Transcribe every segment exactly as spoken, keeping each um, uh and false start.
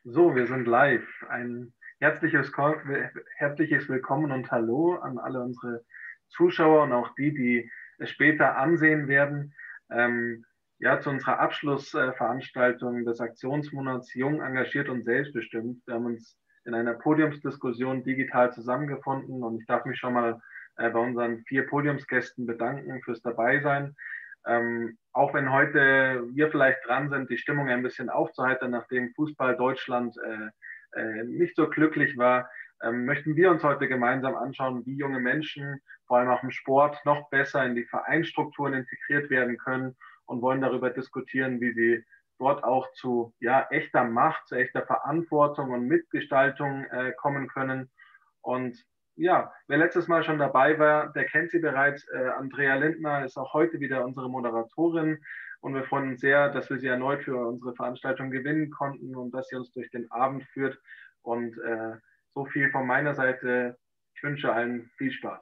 So, wir sind live. Ein herzliches, Ko- herzliches Willkommen und Hallo an alle unsere Zuschauer und auch die, die es später ansehen werden. Ähm, ja, zu unserer Abschlussveranstaltung des Aktionsmonats Jung, engagiert und selbstbestimmt. Wir haben uns in einer Podiumsdiskussion digital zusammengefunden und ich darf mich schon mal äh, bei unseren vier Podiumsgästen bedanken fürs Dabeisein. Ähm, auch wenn heute wir vielleicht dran sind, die Stimmung ein bisschen aufzuheitern, nachdem Fußball Deutschland äh, äh, nicht so glücklich war, ähm, möchten wir uns heute gemeinsam anschauen, wie junge Menschen, vor allem auch im Sport, noch besser in die Vereinsstrukturen integriert werden können und wollen darüber diskutieren, wie sie dort auch zu ja, echter Macht, zu echter Verantwortung und Mitgestaltung äh, kommen können. Und ja, wer letztes Mal schon dabei war, der kennt sie bereits. Äh, Andrea Lindner ist auch heute wieder unsere Moderatorin und wir freuen uns sehr, dass wir sie erneut für unsere Veranstaltung gewinnen konnten und dass sie uns durch den Abend führt. Und äh, so viel von meiner Seite. Ich wünsche allen viel Spaß.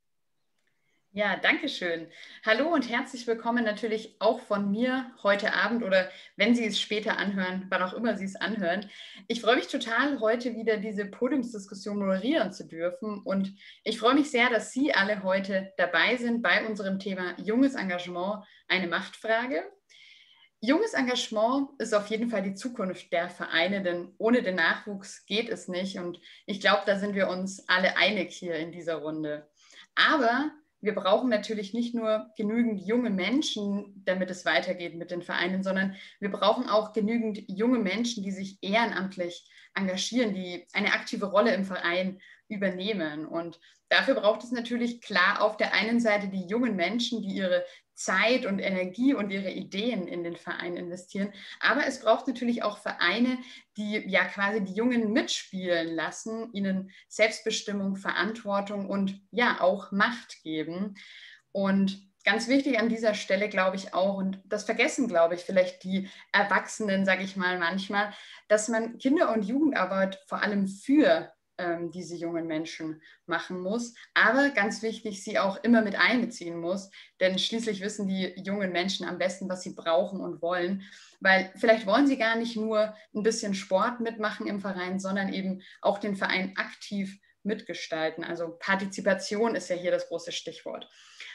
Ja, danke schön. Hallo und herzlich willkommen natürlich auch von mir heute Abend oder wenn Sie es später anhören, wann auch immer Sie es anhören. Ich freue mich total, heute wieder diese Podiumsdiskussion moderieren zu dürfen und ich freue mich sehr, dass Sie alle heute dabei sind bei unserem Thema junges Engagement, eine Machtfrage. Junges Engagement ist auf jeden Fall die Zukunft der Vereine, denn ohne den Nachwuchs geht es nicht und ich glaube, da sind wir uns alle einig hier in dieser Runde. Aber wir brauchen natürlich nicht nur genügend junge Menschen, damit es weitergeht mit den Vereinen, sondern wir brauchen auch genügend junge Menschen, die sich ehrenamtlich engagieren, die eine aktive Rolle im Verein übernehmen. Und dafür braucht es natürlich klar auf der einen Seite die jungen Menschen, die ihre Zeit und Energie und ihre Ideen in den Verein investieren. Aber es braucht natürlich auch Vereine, die ja quasi die Jungen mitspielen lassen, ihnen Selbstbestimmung, Verantwortung und ja auch Macht geben. Und ganz wichtig an dieser Stelle, glaube ich auch, und das vergessen, glaube ich, vielleicht die Erwachsenen, sage ich mal manchmal, dass man Kinder- und Jugendarbeit vor allem für ähm, diese jungen Menschen machen muss, aber ganz wichtig, sie auch immer mit einbeziehen muss, denn schließlich wissen die jungen Menschen am besten, was sie brauchen und wollen, weil vielleicht wollen sie gar nicht nur ein bisschen Sport mitmachen im Verein, sondern eben auch den Verein aktiv mitgestalten. Also Partizipation ist ja hier das große Stichwort.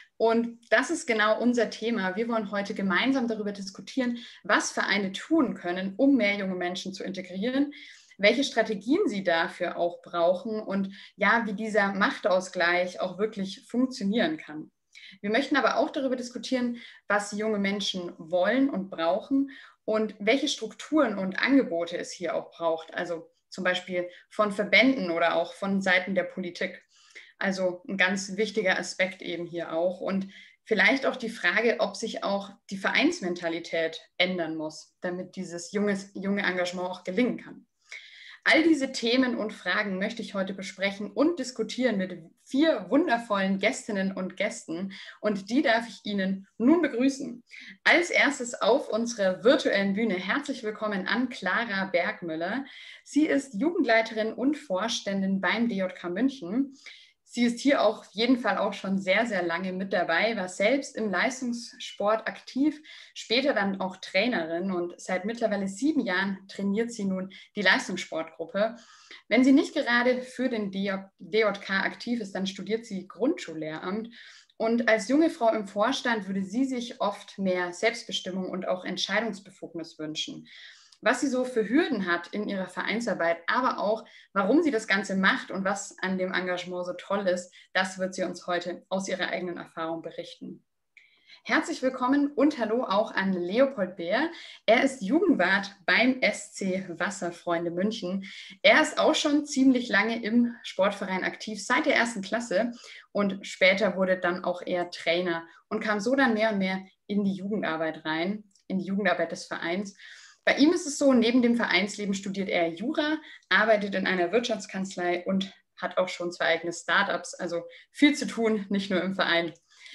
Und das ist genau unser Thema. Wir wollen heute gemeinsam darüber diskutieren, was Vereine tun können, um mehr junge Menschen zu integrieren, welche Strategien sie dafür auch brauchen und ja, wie dieser Machtausgleich auch wirklich funktionieren kann. Wir möchten aber auch darüber diskutieren, was junge Menschen wollen und brauchen und welche Strukturen und Angebote es hier auch braucht, also zum Beispiel von Verbänden oder auch von Seiten der Politik. Also ein ganz wichtiger Aspekt eben hier auch. Und vielleicht auch die Frage, ob sich auch die Vereinsmentalität ändern muss, damit dieses junges, junge Engagement auch gelingen kann. All diese Themen und Fragen möchte ich heute besprechen und diskutieren mit vier wundervollen Gästinnen und Gästen. Und die darf ich Ihnen nun begrüßen. Als erstes auf unserer virtuellen Bühne herzlich willkommen an Clara Bergmüller. Sie ist Jugendleiterin und Vorständin beim D J K München. Sie ist hier auf jeden Fall auch schon sehr, sehr lange mit dabei, war selbst im Leistungssport aktiv, später dann auch Trainerin und seit mittlerweile sieben Jahren trainiert sie nun die Leistungssportgruppe. Wenn sie nicht gerade für den D J K aktiv ist, dann studiert sie Grundschullehramt. Und als junge Frau im Vorstand würde sie sich oft mehr Selbstbestimmung und auch Entscheidungsbefugnis wünschen, was sie so für Hürden hat in ihrer Vereinsarbeit, aber auch, warum sie das Ganze macht und was an dem Engagement so toll ist, das wird sie uns heute aus ihrer eigenen Erfahrung berichten. Herzlich willkommen und hallo auch an Leopold Beer. Er ist Jugendwart beim S C Wasserfreunde München. Er ist auch schon ziemlich lange im Sportverein aktiv, seit der ersten Klasse und später wurde dann auch er Trainer und kam so dann mehr und mehr in die Jugendarbeit rein, in die Jugendarbeit des Vereins. Bei ihm ist es so, neben dem Vereinsleben studiert er Jura, arbeitet in einer Wirtschaftskanzlei und hat auch schon zwei eigene Startups, also viel zu tun, nicht nur im Verein.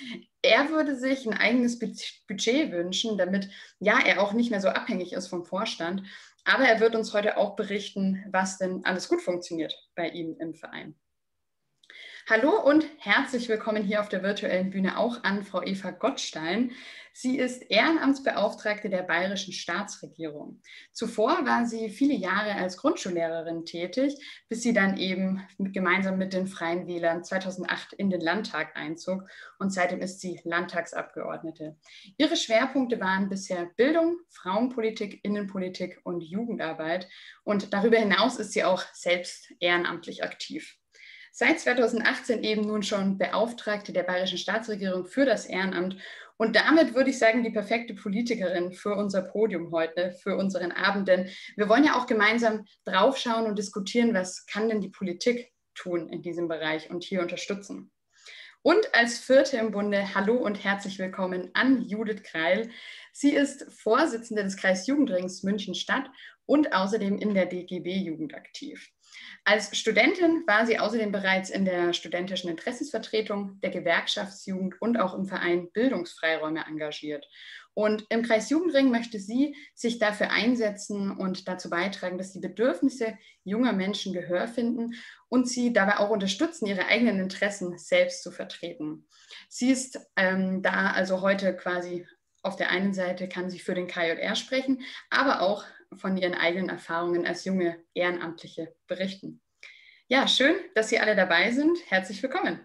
Er würde sich ein eigenes Budget wünschen, damit ja er auch nicht mehr so abhängig ist vom Vorstand. Aber er wird uns heute auch berichten, was denn alles gut funktioniert bei ihm im Verein. Hallo und herzlich willkommen hier auf der virtuellen Bühne auch an Frau Eva Gottstein. Sie ist Ehrenamtsbeauftragte der Bayerischen Staatsregierung. Zuvor war sie viele Jahre als Grundschullehrerin tätig, bis sie dann eben gemeinsam mit den Freien Wählern zweitausendacht in den Landtag einzog und seitdem ist sie Landtagsabgeordnete. Ihre Schwerpunkte waren bisher Bildung, Frauenpolitik, Innenpolitik und Jugendarbeit und darüber hinaus ist sie auch selbst ehrenamtlich aktiv. Seit zweitausendachtzehn eben nun schon Beauftragte der Bayerischen Staatsregierung für das Ehrenamt und damit würde ich sagen, die perfekte Politikerin für unser Podium heute, für unseren Abend, denn wir wollen ja auch gemeinsam draufschauen und diskutieren, was kann denn die Politik tun in diesem Bereich und hier unterstützen. Und als Vierte im Bunde, hallo und herzlich willkommen an Judith Kreil. Sie ist Vorsitzende des Kreisjugendrings München-Stadt und außerdem in der D G B-Jugend aktiv. Als Studentin war sie außerdem bereits in der studentischen Interessensvertretung, der Gewerkschaftsjugend und auch im Verein Bildungsfreiräume engagiert. Und im Kreisjugendring möchte sie sich dafür einsetzen und dazu beitragen, dass die Bedürfnisse junger Menschen Gehör finden und sie dabei auch unterstützen, ihre eigenen Interessen selbst zu vertreten. Sie ist ähm, da also heute quasi auf der einen Seite kann sie für den K J R sprechen, aber auch von ihren eigenen Erfahrungen als junge Ehrenamtliche berichten. Ja, schön, dass Sie alle dabei sind. Herzlich willkommen.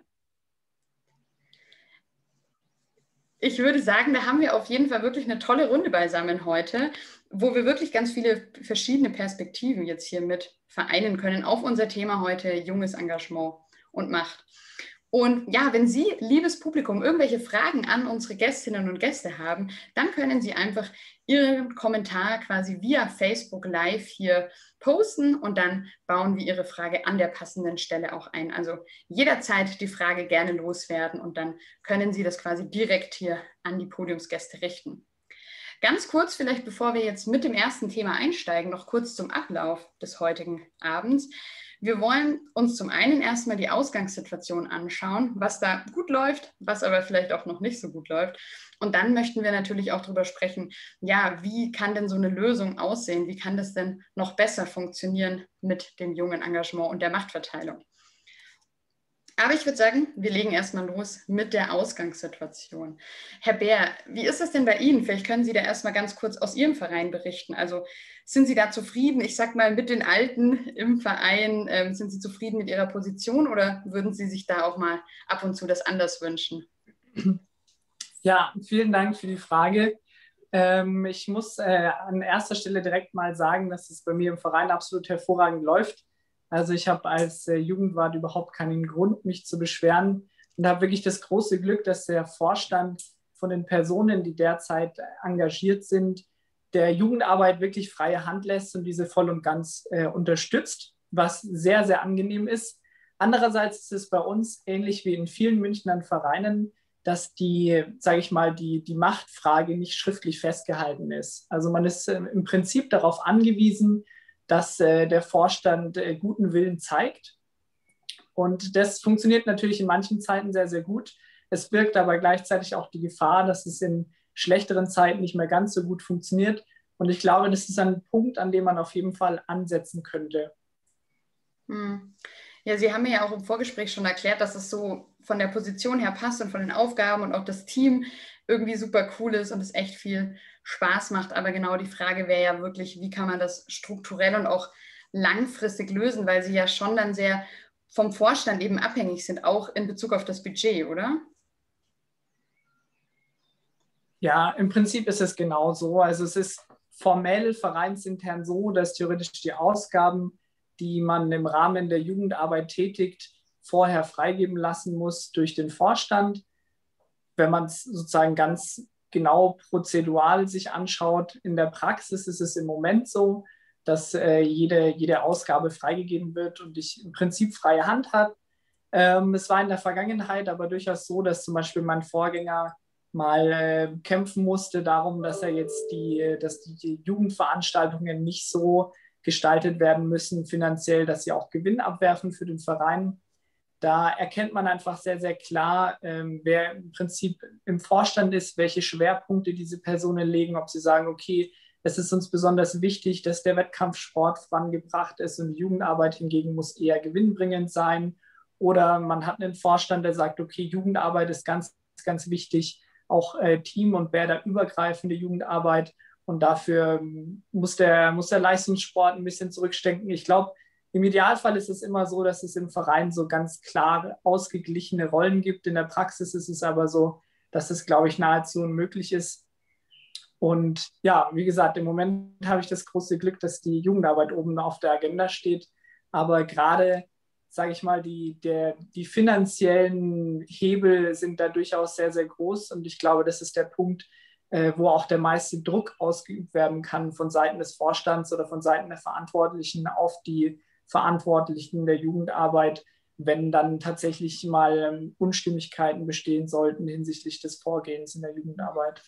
Ich würde sagen, da haben wir auf jeden Fall wirklich eine tolle Runde beisammen heute, wo wir wirklich ganz viele verschiedene Perspektiven jetzt hier mit vereinen können auf unser Thema heute, junges Engagement und Macht. Und ja, wenn Sie, liebes Publikum, irgendwelche Fragen an unsere Gästinnen und Gäste haben, dann können Sie einfach Ihren Kommentar quasi via Facebook Live hier posten und dann bauen wir Ihre Frage an der passenden Stelle auch ein. Also jederzeit die Frage gerne loswerden und dann können Sie das quasi direkt hier an die Podiumsgäste richten. Ganz kurz, vielleicht bevor wir jetzt mit dem ersten Thema einsteigen, noch kurz zum Ablauf des heutigen Abends. Wir wollen uns zum einen erstmal die Ausgangssituation anschauen, was da gut läuft, was aber vielleicht auch noch nicht so gut läuft. Und dann möchten wir natürlich auch darüber sprechen, ja, wie kann denn so eine Lösung aussehen? Wie kann das denn noch besser funktionieren mit dem jungen Engagement und der Machtverteilung? Aber ich würde sagen, wir legen erstmal los mit der Ausgangssituation. Herr Bär, wie ist es denn bei Ihnen? Vielleicht können Sie da erstmal ganz kurz aus Ihrem Verein berichten. Also sind Sie da zufrieden, ich sag mal, mit den Alten im Verein? Ähm, sind Sie zufrieden mit Ihrer Position oder würden Sie sich da auch mal ab und zu das anders wünschen? Ja, vielen Dank für die Frage. Ähm, ich muss äh, an erster Stelle direkt mal sagen, dass es bei mir im Verein absolut hervorragend läuft. Also ich habe als äh, Jugendwart überhaupt keinen Grund, mich zu beschweren und habe wirklich das große Glück, dass der Vorstand von den Personen, die derzeit engagiert sind, der Jugendarbeit wirklich freie Hand lässt und diese voll und ganz äh, unterstützt, was sehr, sehr angenehm ist. Andererseits ist es bei uns ähnlich wie in vielen Münchner Vereinen, dass die, sage ich mal, die, die Machtfrage nicht schriftlich festgehalten ist. Also man ist äh, im Prinzip darauf angewiesen, dass äh, der Vorstand äh, guten Willen zeigt. Und das funktioniert natürlich in manchen Zeiten sehr, sehr gut. Es birgt aber gleichzeitig auch die Gefahr, dass es in schlechteren Zeiten nicht mehr ganz so gut funktioniert. Und ich glaube, das ist ein Punkt, an dem man auf jeden Fall ansetzen könnte. Hm. Ja, Sie haben mir ja auch im Vorgespräch schon erklärt, dass es so von der Position her passt und von den Aufgaben und auch das Team irgendwie super cool ist und es echt viel Spaß macht. Aber genau die Frage wäre ja wirklich, wie kann man das strukturell und auch langfristig lösen, weil Sie ja schon dann sehr vom Vorstand eben abhängig sind, auch in Bezug auf das Budget, oder? Ja, im Prinzip ist es genau so. Also es ist formell vereinsintern so, dass theoretisch die Ausgaben, die man im Rahmen der Jugendarbeit tätigt, vorher freigeben lassen muss durch den Vorstand. Wenn man es sozusagen ganz genau prozedural sich anschaut, in der Praxis ist es im Moment so, dass äh, jede, jede Ausgabe freigegeben wird und ich im Prinzip freie Hand habe. Ähm, es war in der Vergangenheit aber durchaus so, dass zum Beispiel mein Vorgänger mal äh, kämpfen musste darum, dass er jetzt die, dass die Jugendveranstaltungen nicht so gestaltet werden müssen finanziell, dass sie auch Gewinn abwerfen für den Verein. Da erkennt man einfach sehr, sehr klar, ähm, wer im Prinzip im Vorstand ist, welche Schwerpunkte diese Personen legen, ob sie sagen, okay, es ist uns besonders wichtig, dass der Wettkampfsport vorangebracht ist und die Jugendarbeit hingegen muss eher gewinnbringend sein. Oder man hat einen Vorstand, der sagt, okay, Jugendarbeit ist ganz, ganz wichtig, auch äh, Team- und bäderübergreifende Jugendarbeit. Und dafür muss der, muss der Leistungssport ein bisschen zurückstecken. Ich glaube, im Idealfall ist es immer so, dass es im Verein so ganz klar ausgeglichene Rollen gibt. In der Praxis ist es aber so, dass es, glaube ich, nahezu unmöglich ist. Und ja, wie gesagt, im Moment habe ich das große Glück, dass die Jugendarbeit oben auf der Agenda steht. Aber gerade, sage ich mal, die, der, die finanziellen Hebel sind da durchaus sehr, sehr groß. Und ich glaube, das ist der Punkt, äh, wo auch der meiste Druck ausgeübt werden kann von Seiten des Vorstands oder von Seiten der Verantwortlichen auf die Verantwortlichen der Jugendarbeit, wenn dann tatsächlich mal ähm, Unstimmigkeiten bestehen sollten hinsichtlich des Vorgehens in der Jugendarbeit.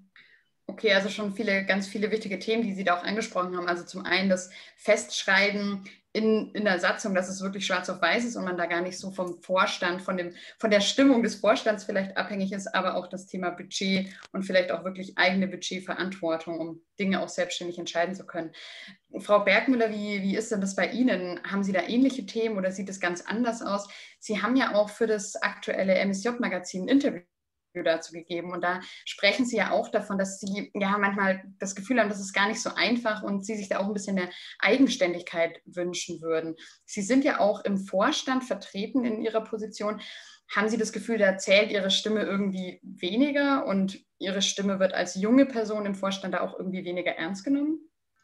Okay, also schon viele, ganz viele wichtige Themen, die Sie da auch angesprochen haben. Also zum einen das Festschreiben in, in der Satzung, dass es wirklich schwarz auf weiß ist und man da gar nicht so vom Vorstand, von, dem, von der Stimmung des Vorstands vielleicht abhängig ist, aber auch das Thema Budget und vielleicht auch wirklich eigene Budgetverantwortung, um Dinge auch selbstständig entscheiden zu können. Frau Bergmüller, wie, wie ist denn das bei Ihnen? Haben Sie da ähnliche Themen oder sieht es ganz anders aus? Sie haben ja auch für das aktuelle M S J-Magazin ein Interview dazu gegeben. Und da sprechen Sie ja auch davon, dass Sie ja manchmal das Gefühl haben, das ist gar nicht so einfach und Sie sich da auch ein bisschen mehr Eigenständigkeit wünschen würden. Sie sind ja auch im Vorstand vertreten in Ihrer Position. Haben Sie das Gefühl, da zählt Ihre Stimme irgendwie weniger und Ihre Stimme wird als junge Person im Vorstand da auch irgendwie weniger ernst genommen?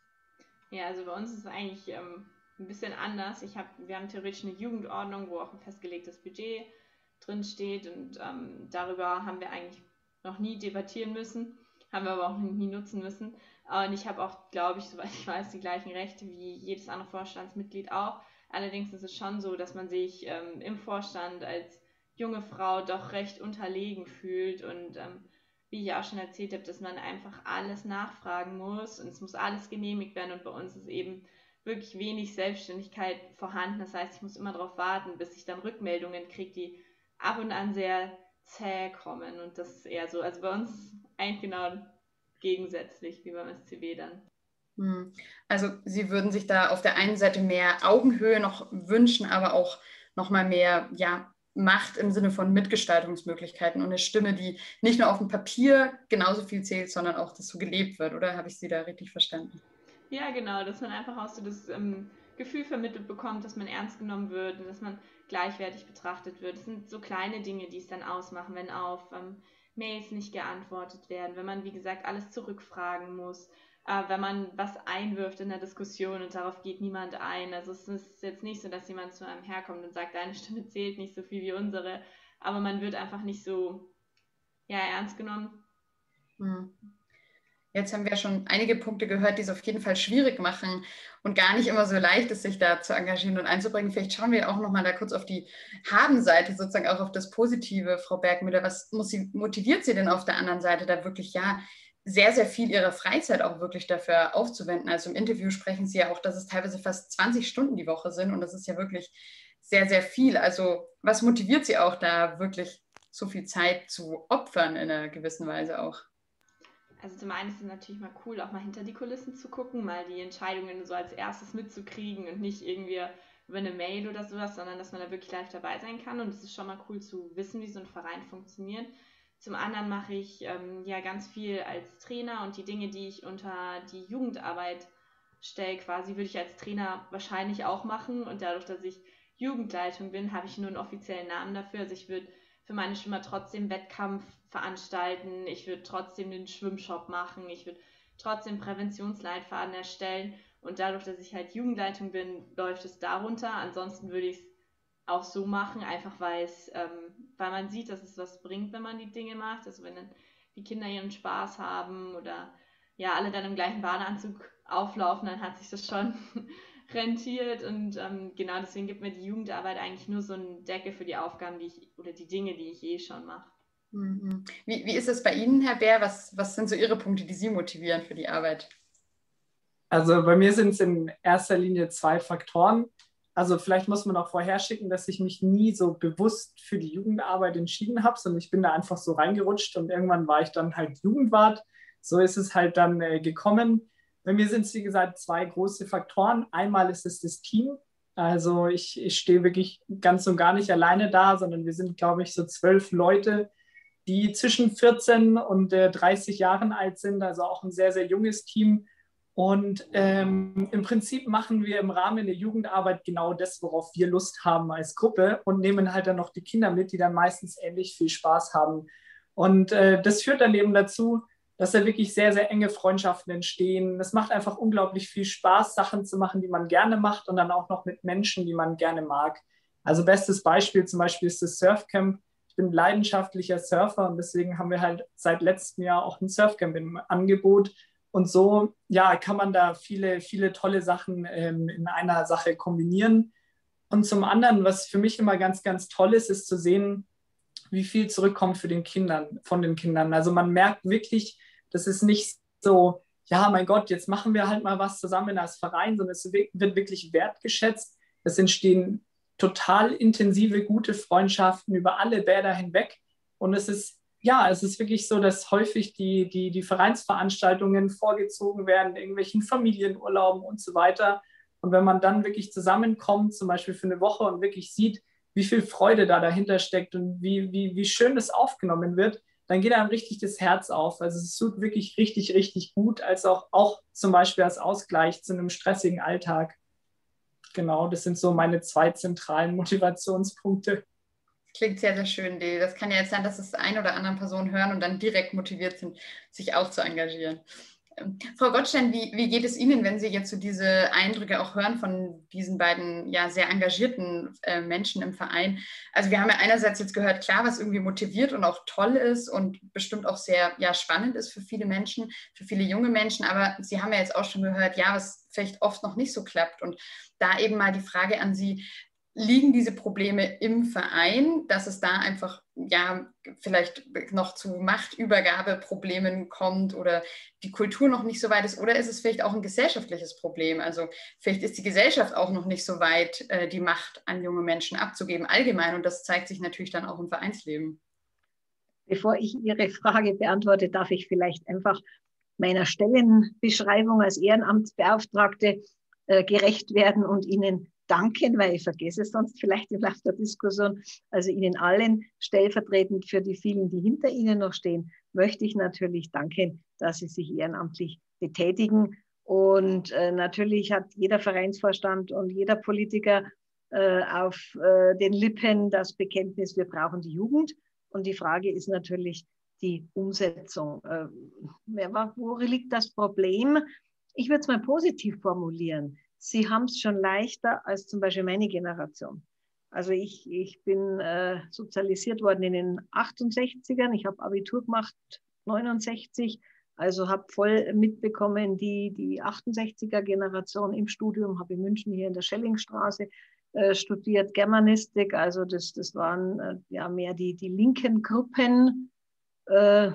Ja, also bei uns ist es eigentlich ähm, ein bisschen anders. Ich hab, wir haben theoretisch eine Jugendordnung, wo auch ein festgelegtes Budget drin steht und ähm, darüber haben wir eigentlich noch nie debattieren müssen, haben wir aber auch nie nutzen müssen. Und ich habe auch, glaube ich, soweit ich weiß, die gleichen Rechte wie jedes andere Vorstandsmitglied auch. Allerdings ist es schon so, dass man sich ähm, im Vorstand als junge Frau doch recht unterlegen fühlt und ähm, wie ich auch schon erzählt habe, dass man einfach alles nachfragen muss und es muss alles genehmigt werden und bei uns ist eben wirklich wenig Selbstständigkeit vorhanden. Das heißt, ich muss immer darauf warten, bis ich dann Rückmeldungen kriege, die ab und an sehr zäh kommen und das ist eher so, also bei uns eigentlich genau gegensätzlich wie beim S C W dann. Also Sie würden sich da auf der einen Seite mehr Augenhöhe noch wünschen, aber auch nochmal mehr, ja, Macht im Sinne von Mitgestaltungsmöglichkeiten und eine Stimme, die nicht nur auf dem Papier genauso viel zählt, sondern auch, dass so gelebt wird, oder habe ich Sie da richtig verstanden? Ja, genau, dass man einfach auch so das ähm, Gefühl vermittelt bekommt, dass man ernst genommen wird und dass man gleichwertig betrachtet wird. Das sind so kleine Dinge, die es dann ausmachen, wenn auf ähm, Mails nicht geantwortet werden, wenn man, wie gesagt, alles zurückfragen muss, äh, wenn man was einwirft in der Diskussion und darauf geht niemand ein. Also es ist jetzt nicht so, dass jemand zu einem herkommt und sagt, deine Stimme zählt nicht so viel wie unsere, aber man wird einfach nicht so ja, ernst genommen. Hm. Jetzt haben wir schon einige Punkte gehört, die es auf jeden Fall schwierig machen und gar nicht immer so leicht ist, sich da zu engagieren und einzubringen. Vielleicht schauen wir auch noch mal da kurz auf die Habenseite, sozusagen auch auf das Positive, Frau Bergmüller. Was motiviert Sie denn auf der anderen Seite, da wirklich ja sehr, sehr viel Ihrer Freizeit auch wirklich dafür aufzuwenden? Also im Interview sprechen Sie ja auch, dass es teilweise fast zwanzig Stunden die Woche sind und das ist ja wirklich sehr, sehr viel. Also was motiviert Sie auch da wirklich so viel Zeit zu opfern in einer gewissen Weise auch? Also zum einen ist es natürlich mal cool, auch mal hinter die Kulissen zu gucken, mal die Entscheidungen so als erstes mitzukriegen und nicht irgendwie über eine Mail oder sowas, sondern dass man da wirklich live dabei sein kann und es ist schon mal cool zu wissen, wie so ein Verein funktioniert. Zum anderen mache ich ähm, ja ganz viel als Trainer und die Dinge, die ich unter die Jugendarbeit stelle, quasi würde ich als Trainer wahrscheinlich auch machen und dadurch, dass ich Jugendleitung bin, habe ich nur einen offiziellen Namen dafür. Also ich würde für meine Schwimmer trotzdem Wettkampf veranstalten, ich würde trotzdem den Schwimmshop machen, ich würde trotzdem Präventionsleitfaden erstellen und dadurch, dass ich halt Jugendleitung bin, läuft es darunter. Ansonsten würde ich es auch so machen, einfach weil es, ähm, weil man sieht, dass es was bringt, wenn man die Dinge macht. Also wenn dann die Kinder ihren Spaß haben oder ja, alle dann im gleichen Badeanzug auflaufen, dann hat sich das schon rentiert und ähm, genau deswegen gibt mir die Jugendarbeit eigentlich nur so eine Decke für die Aufgaben, die ich oder die Dinge, die ich eh schon mache. Wie, wie ist es bei Ihnen, Herr Bär? Was, was sind so Ihre Punkte, die Sie motivieren für die Arbeit? Also bei mir sind es in erster Linie zwei Faktoren. Also vielleicht muss man auch vorher schicken, dass ich mich nie so bewusst für die Jugendarbeit entschieden habe, sondern ich bin da einfach so reingerutscht und irgendwann war ich dann halt Jugendwart. So ist es halt dann äh, gekommen. Bei mir sind es, wie gesagt, zwei große Faktoren. Einmal ist es das Team. Also ich, ich stehe wirklich ganz und gar nicht alleine da, sondern wir sind, glaube ich, so zwölf Leute, die zwischen vierzehn und äh, dreißig Jahren alt sind, also auch ein sehr, sehr junges Team. Und ähm, im Prinzip machen wir im Rahmen der Jugendarbeit genau das, worauf wir Lust haben als Gruppe und nehmen halt dann noch die Kinder mit, die dann meistens ähnlich viel Spaß haben. Und äh, das führt dann eben dazu, dass da wirklich sehr, sehr enge Freundschaften entstehen. Es macht einfach unglaublich viel Spaß, Sachen zu machen, die man gerne macht und dann auch noch mit Menschen, die man gerne mag. Also bestes Beispiel zum Beispiel ist das Surfcamp. Ich bin leidenschaftlicher Surfer und deswegen haben wir halt seit letztem Jahr auch ein Surfcamp im Angebot. Und so, ja, kann man da viele, viele tolle Sachen ähm, in einer Sache kombinieren. Und zum anderen, was für mich immer ganz, ganz toll ist, ist zu sehen, wie viel zurückkommt für den Kindern, von den Kindern. Also man merkt wirklich, das ist nicht so, ja, mein Gott, jetzt machen wir halt mal was zusammen als Verein, sondern es wird wirklich wertgeschätzt. Es entstehen total intensive, gute Freundschaften über alle Bäder hinweg. Und es ist, ja, es ist wirklich so, dass häufig die, die, die Vereinsveranstaltungen vorgezogen werden, irgendwelchen Familienurlauben und so weiter. Und wenn man dann wirklich zusammenkommt, zum Beispiel für eine Woche und wirklich sieht, wie viel Freude da dahinter steckt und wie, wie, wie schön das aufgenommen wird, dann geht einem richtig das Herz auf. Also es tut wirklich richtig, richtig gut, als auch, auch zum Beispiel als Ausgleich zu einem stressigen Alltag. Genau, das sind so meine zwei zentralen Motivationspunkte. Klingt sehr, sehr schön, Dee. Das kann ja jetzt sein, dass es eine oder andere Personen hören und dann direkt motiviert sind, sich auch zu engagieren. Ähm, Frau Gottstein, wie, wie geht es Ihnen, wenn Sie jetzt so diese Eindrücke auch hören von diesen beiden ja sehr engagierten äh, Menschen im Verein? Also wir haben ja einerseits jetzt gehört, klar, was irgendwie motiviert und auch toll ist und bestimmt auch sehr ja, spannend ist für viele Menschen, für viele junge Menschen, aber Sie haben ja jetzt auch schon gehört, ja, was vielleicht oft noch nicht so klappt. Und da eben mal die Frage an Sie, liegen diese Probleme im Verein, dass es da einfach ja vielleicht noch zu Machtübergabeproblemen kommt oder die Kultur noch nicht so weit ist, oder ist es vielleicht auch ein gesellschaftliches Problem? Also vielleicht ist die Gesellschaft auch noch nicht so weit, die Macht an junge Menschen abzugeben, allgemein, und das zeigt sich natürlich dann auch im Vereinsleben. Bevor ich Ihre Frage beantworte, darf ich vielleicht einfach meiner Stellenbeschreibung als Ehrenamtsbeauftragte äh, gerecht werden und Ihnen danken, weil ich vergesse es sonst vielleicht im Laufe der Diskussion. Also Ihnen allen stellvertretend für die vielen, die hinter Ihnen noch stehen, möchte ich natürlich danken, dass Sie sich ehrenamtlich betätigen. Und äh, natürlich hat jeder Vereinsvorstand und jeder Politiker äh, auf äh, den Lippen das Bekenntnis, wir brauchen die Jugend. Und die Frage ist natürlich die Umsetzung. Äh, wo liegt das Problem? Ich würde es mal positiv formulieren. Sie haben es schon leichter als zum Beispiel meine Generation. Also ich, ich bin äh, sozialisiert worden in den achtundsechzigern. Ich habe Abitur gemacht, neunundsechzig. Also habe voll mitbekommen, die, die achtundsechziger-Generation im Studium, habe in München hier in der Schellingstraße äh, studiert, Germanistik. Also das, das waren äh, ja mehr die, die linken Gruppen. Äh,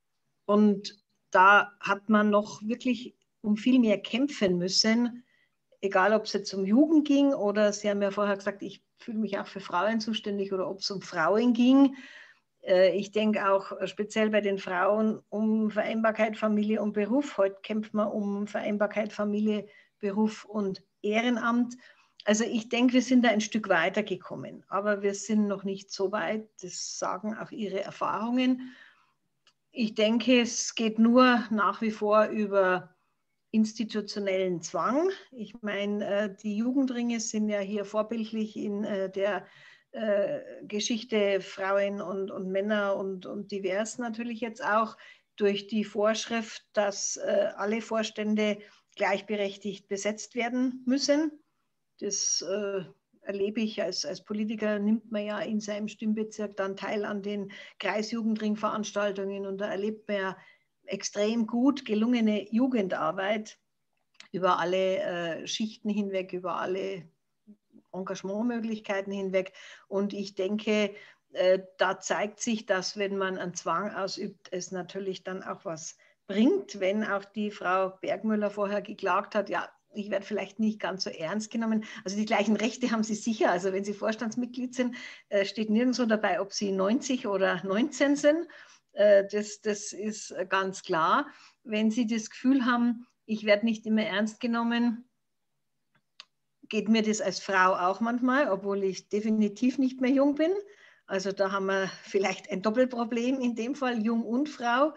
und da hat man noch wirklich um viel mehr kämpfen müssen, egal ob es jetzt um Jugend ging oder Sie haben ja vorher gesagt, ich fühle mich auch für Frauen zuständig oder ob es um Frauen ging. Ich denke auch speziell bei den Frauen um Vereinbarkeit Familie und Beruf. Heute kämpft man um Vereinbarkeit Familie, Beruf und Ehrenamt. Also ich denke, wir sind da ein Stück weiter gekommen, aber wir sind noch nicht so weit. Das sagen auch Ihre Erfahrungen. Ich denke, es geht nur nach wie vor über institutionellen Zwang. Ich meine, die Jugendringe sind ja hier vorbildlich in der Geschichte Frauen und, und Männer und, und divers natürlich jetzt auch durch die Vorschrift, dass alle Vorstände gleichberechtigt besetzt werden müssen. Das äh, erlebe ich als, als Politiker, nimmt man ja in seinem Stimmbezirk dann teil an den Kreisjugendringveranstaltungen und da erlebt man ja extrem gut gelungene Jugendarbeit über alle äh, Schichten hinweg, über alle Engagementmöglichkeiten hinweg. Und ich denke, äh, da zeigt sich, dass wenn man einen Zwang ausübt, es natürlich dann auch was bringt. Wenn auch die Frau Bergmüller vorher geklagt hat, ja, ich werde vielleicht nicht ganz so ernst genommen. Also die gleichen Rechte haben Sie sicher. Also wenn Sie Vorstandsmitglied sind, äh, steht nirgendwo dabei, ob Sie neunzig oder neunzehn sind. Das, das ist ganz klar. Wenn Sie das Gefühl haben, ich werde nicht immer ernst genommen, geht mir das als Frau auch manchmal, obwohl ich definitiv nicht mehr jung bin. Also da haben wir vielleicht ein Doppelproblem in dem Fall, Jung und Frau.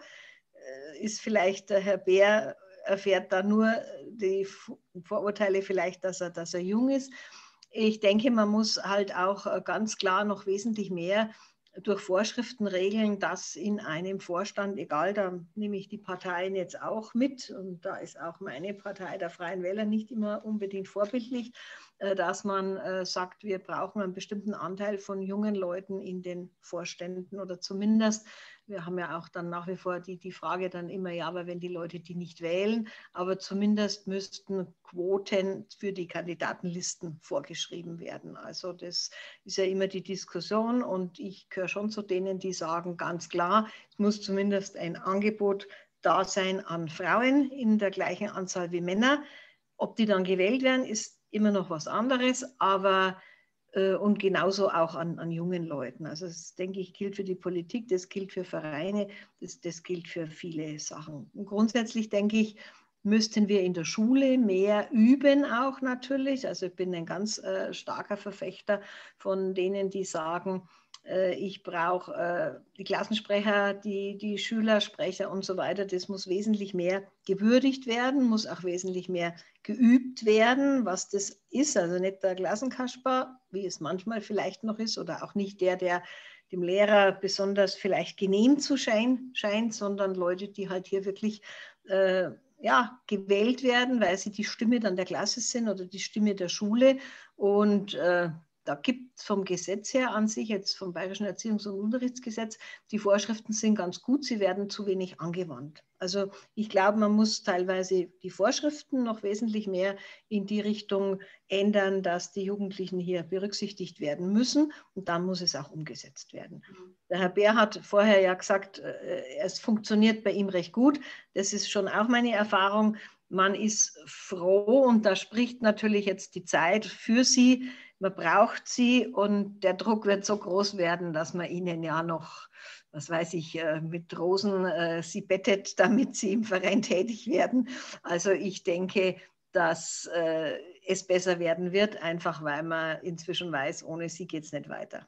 Ist vielleicht der Herr Bär, erfährt da nur die Vorurteile vielleicht, dass er, dass er jung ist. Ich denke, man muss halt auch ganz klar noch wesentlich mehr durch Vorschriften regeln, dass in einem Vorstand, egal, da nehme ich die Parteien jetzt auch mit, und da ist auch meine Partei der Freien Wähler nicht immer unbedingt vorbildlich, dass man sagt, wir brauchen einen bestimmten Anteil von jungen Leuten in den Vorständen oder zumindest, wir haben ja auch dann nach wie vor die, die Frage dann immer, ja, aber wenn die Leute die nicht wählen, aber zumindest müssten Quoten für die Kandidatenlisten vorgeschrieben werden. Also das ist ja immer die Diskussion und ich gehöre schon zu denen, die sagen ganz klar, es muss zumindest ein Angebot da sein an Frauen in der gleichen Anzahl wie Männer. Ob die dann gewählt werden, ist immer noch was anderes, aber äh, und genauso auch an, an jungen Leuten. Also das, denke ich, gilt für die Politik, das gilt für Vereine, das, das gilt für viele Sachen. Und grundsätzlich denke ich, müssten wir in der Schule mehr üben auch natürlich. Also ich bin ein ganz äh, starker Verfechter von denen, die sagen, äh, ich brauche äh, die Klassensprecher, die, die Schülersprecher und so weiter. Das muss wesentlich mehr gewürdigt werden, muss auch wesentlich mehr geübt werden, was das ist. Also nicht der Klassenkasper, wie es manchmal vielleicht noch ist, oder auch nicht der, der dem Lehrer besonders vielleicht genehm zu schein, scheint, sondern Leute, die halt hier wirklich äh, ja, gewählt werden, weil sie die Stimme dann der Klasse sind oder die Stimme der Schule. Und äh, da gibt es vom Gesetz her an sich, jetzt vom Bayerischen Erziehungs- und Unterrichtsgesetz, die Vorschriften sind ganz gut, sie werden zu wenig angewandt. Also ich glaube, man muss teilweise die Vorschriften noch wesentlich mehr in die Richtung ändern, dass die Jugendlichen hier berücksichtigt werden müssen, und dann muss es auch umgesetzt werden. Der Herr Bär hat vorher ja gesagt, es funktioniert bei ihm recht gut. Das ist schon auch meine Erfahrung. Man ist froh, und da spricht natürlich jetzt die Zeit für sie. Man braucht sie, und der Druck wird so groß werden, dass man ihnen ja noch, was weiß ich, mit Rosen äh, sie bettet, damit sie im Verein tätig werden. Also ich denke, dass äh, es besser werden wird, einfach weil man inzwischen weiß, ohne sie geht es nicht weiter.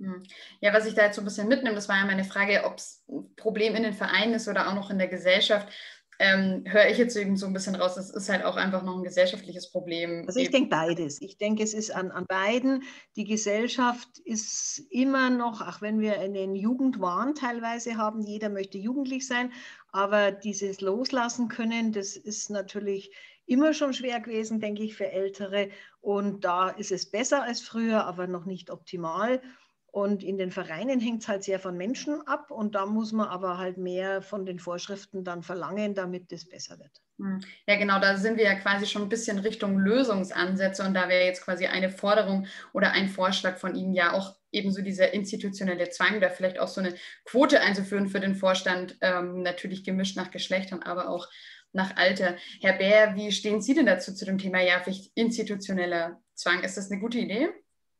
Ja, was ich da jetzt so ein bisschen mitnehme, das war ja meine Frage, ob es ein Problem in den Vereinen ist oder auch noch in der Gesellschaft. Ähm, höre ich jetzt eben so ein bisschen raus, das ist halt auch einfach noch ein gesellschaftliches Problem. Also ich denke beides. Ich denke, es ist an, an beiden. Die Gesellschaft ist immer noch, auch wenn wir einen Jugendwahn teilweise haben, jeder möchte jugendlich sein, aber dieses Loslassen können, das ist natürlich immer schon schwer gewesen, denke ich, für Ältere. Und da ist es besser als früher, aber noch nicht optimal. Und in den Vereinen hängt es halt sehr von Menschen ab, und da muss man aber halt mehr von den Vorschriften dann verlangen, damit es besser wird. Ja, genau, da sind wir ja quasi schon ein bisschen Richtung Lösungsansätze, und da wäre jetzt quasi eine Forderung oder ein Vorschlag von Ihnen ja auch ebenso dieser institutionelle Zwang, da vielleicht auch so eine Quote einzuführen für den Vorstand, ähm, natürlich gemischt nach Geschlechtern, aber auch nach Alter. Herr Bär, wie stehen Sie denn dazu zu dem Thema, ja, vielleicht institutioneller Zwang? Ist das eine gute Idee?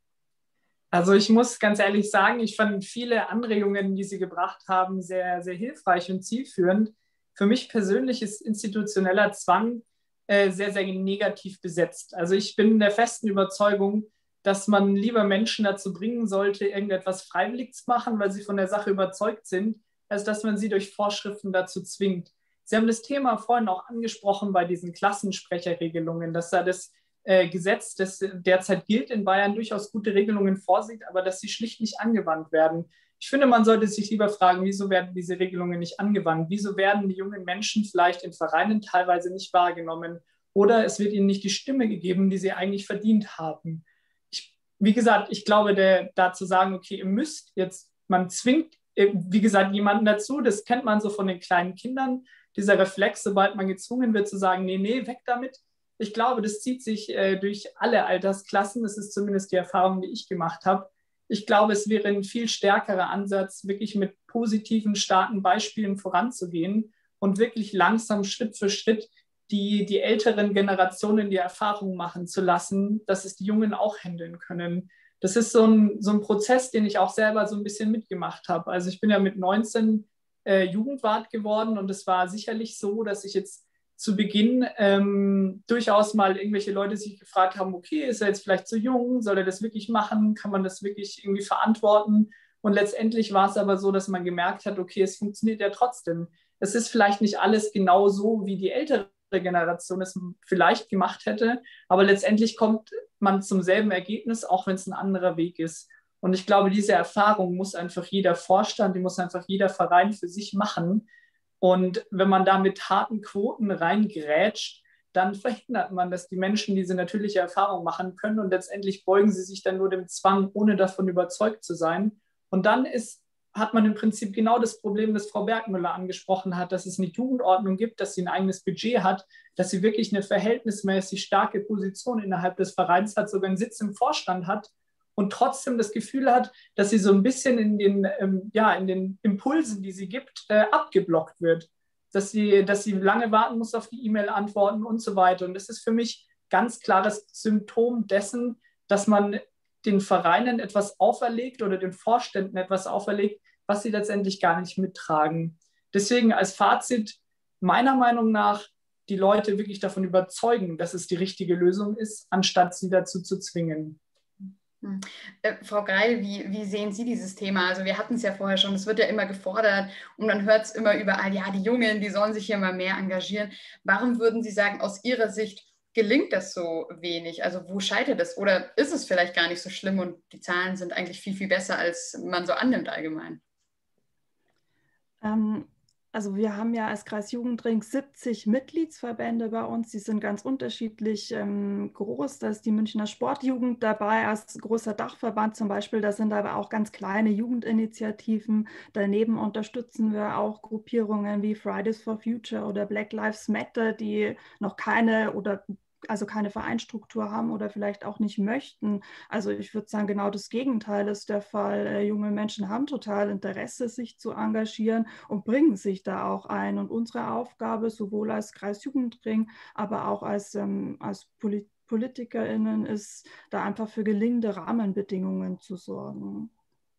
Also ich muss ganz ehrlich sagen, ich fand viele Anregungen, die Sie gebracht haben, sehr, sehr hilfreich und zielführend. Für mich persönlich ist institutioneller Zwang äh, sehr, sehr negativ besetzt. Also ich bin der festen Überzeugung, dass man lieber Menschen dazu bringen sollte, irgendetwas freiwillig zu machen, weil sie von der Sache überzeugt sind, als dass man sie durch Vorschriften dazu zwingt. Sie haben das Thema vorhin auch angesprochen bei diesen Klassensprecherregelungen, dass da das Gesetz, das derzeit gilt in Bayern, durchaus gute Regelungen vorsieht, aber dass sie schlicht nicht angewandt werden. Ich finde, man sollte sich lieber fragen, wieso werden diese Regelungen nicht angewandt? Wieso werden die jungen Menschen vielleicht in Vereinen teilweise nicht wahrgenommen? Oder es wird ihnen nicht die Stimme gegeben, die sie eigentlich verdient haben. Ich, wie gesagt, ich glaube, der, da zu sagen, okay, ihr müsst jetzt, man zwingt, wie gesagt, jemanden dazu, das kennt man so von den kleinen Kindern, dieser Reflex, sobald man gezwungen wird zu sagen, nee, nee, weg damit. Ich glaube, das zieht sich äh, durch alle Altersklassen. Das ist zumindest die Erfahrung, die ich gemacht habe. Ich glaube, es wäre ein viel stärkerer Ansatz, wirklich mit positiven, starken Beispielen voranzugehen und wirklich langsam, Schritt für Schritt, die, die älteren Generationen die Erfahrung machen zu lassen, dass es die Jungen auch handeln können. Das ist so ein, so ein Prozess, den ich auch selber so ein bisschen mitgemacht habe. Also ich bin ja mit neunzehn äh, Jugendwart geworden, und es war sicherlich so, dass ich jetzt zu Beginn ähm, durchaus mal irgendwelche Leute sich gefragt haben, okay, ist er jetzt vielleicht zu jung, soll er das wirklich machen, kann man das wirklich irgendwie verantworten? Und letztendlich war es aber so, dass man gemerkt hat, okay, es funktioniert ja trotzdem. Es ist vielleicht nicht alles genau so, wie die ältere Generation es vielleicht gemacht hätte, aber letztendlich kommt man zum selben Ergebnis, auch wenn es ein anderer Weg ist. Und ich glaube, diese Erfahrung muss einfach jeder Vorstand, die muss einfach jeder Verein für sich machen. Und wenn man da mit harten Quoten reingrätscht, dann verhindert man, dass die Menschen diese natürliche Erfahrung machen können und letztendlich beugen sie sich dann nur dem Zwang, ohne davon überzeugt zu sein. Und dann ist, hat man im Prinzip genau das Problem, das Frau Bergmüller angesprochen hat, dass es eine Jugendordnung gibt, dass sie ein eigenes Budget hat, dass sie wirklich eine verhältnismäßig starke Position innerhalb des Vereins hat, sogar einen Sitz im Vorstand hat und trotzdem das Gefühl hat, dass sie so ein bisschen in den, ähm, ja, in den Impulsen, die sie gibt, äh, abgeblockt wird. Dass sie, dass sie lange warten muss auf die E-Mail-Antworten und so weiter. Und das ist für mich ganz klares Symptom dessen, dass man den Vereinen etwas auferlegt oder den Vorständen etwas auferlegt, was sie letztendlich gar nicht mittragen. Deswegen als Fazit, meiner Meinung nach, die Leute wirklich davon überzeugen, dass es die richtige Lösung ist, anstatt sie dazu zu zwingen. Äh, Frau Greil, wie, wie sehen Sie dieses Thema? Also wir hatten es ja vorher schon, es wird ja immer gefordert und man hört es immer überall, ja, die Jungen, die sollen sich hier mal mehr engagieren. Warum würden Sie sagen, aus Ihrer Sicht gelingt das so wenig? Also wo scheitert es? Oder ist es vielleicht gar nicht so schlimm und die Zahlen sind eigentlich viel, viel besser, als man so annimmt allgemein? Ähm, Also wir haben ja als Kreis Jugendring siebzig Mitgliedsverbände bei uns, die sind ganz unterschiedlich ähm, groß. Da ist die Münchner Sportjugend dabei als großer Dachverband zum Beispiel. Da sind aber auch ganz kleine Jugendinitiativen. Daneben unterstützen wir auch Gruppierungen wie Fridays for Future oder Black Lives Matter, die noch keine oder also keine Vereinsstruktur haben oder vielleicht auch nicht möchten. Also ich würde sagen, genau das Gegenteil ist der Fall. Äh, junge Menschen haben total Interesse, sich zu engagieren und bringen sich da auch ein. Und unsere Aufgabe, sowohl als Kreisjugendring, aber auch als, ähm, als Polit- PolitikerInnen, ist, da einfach für gelingende Rahmenbedingungen zu sorgen.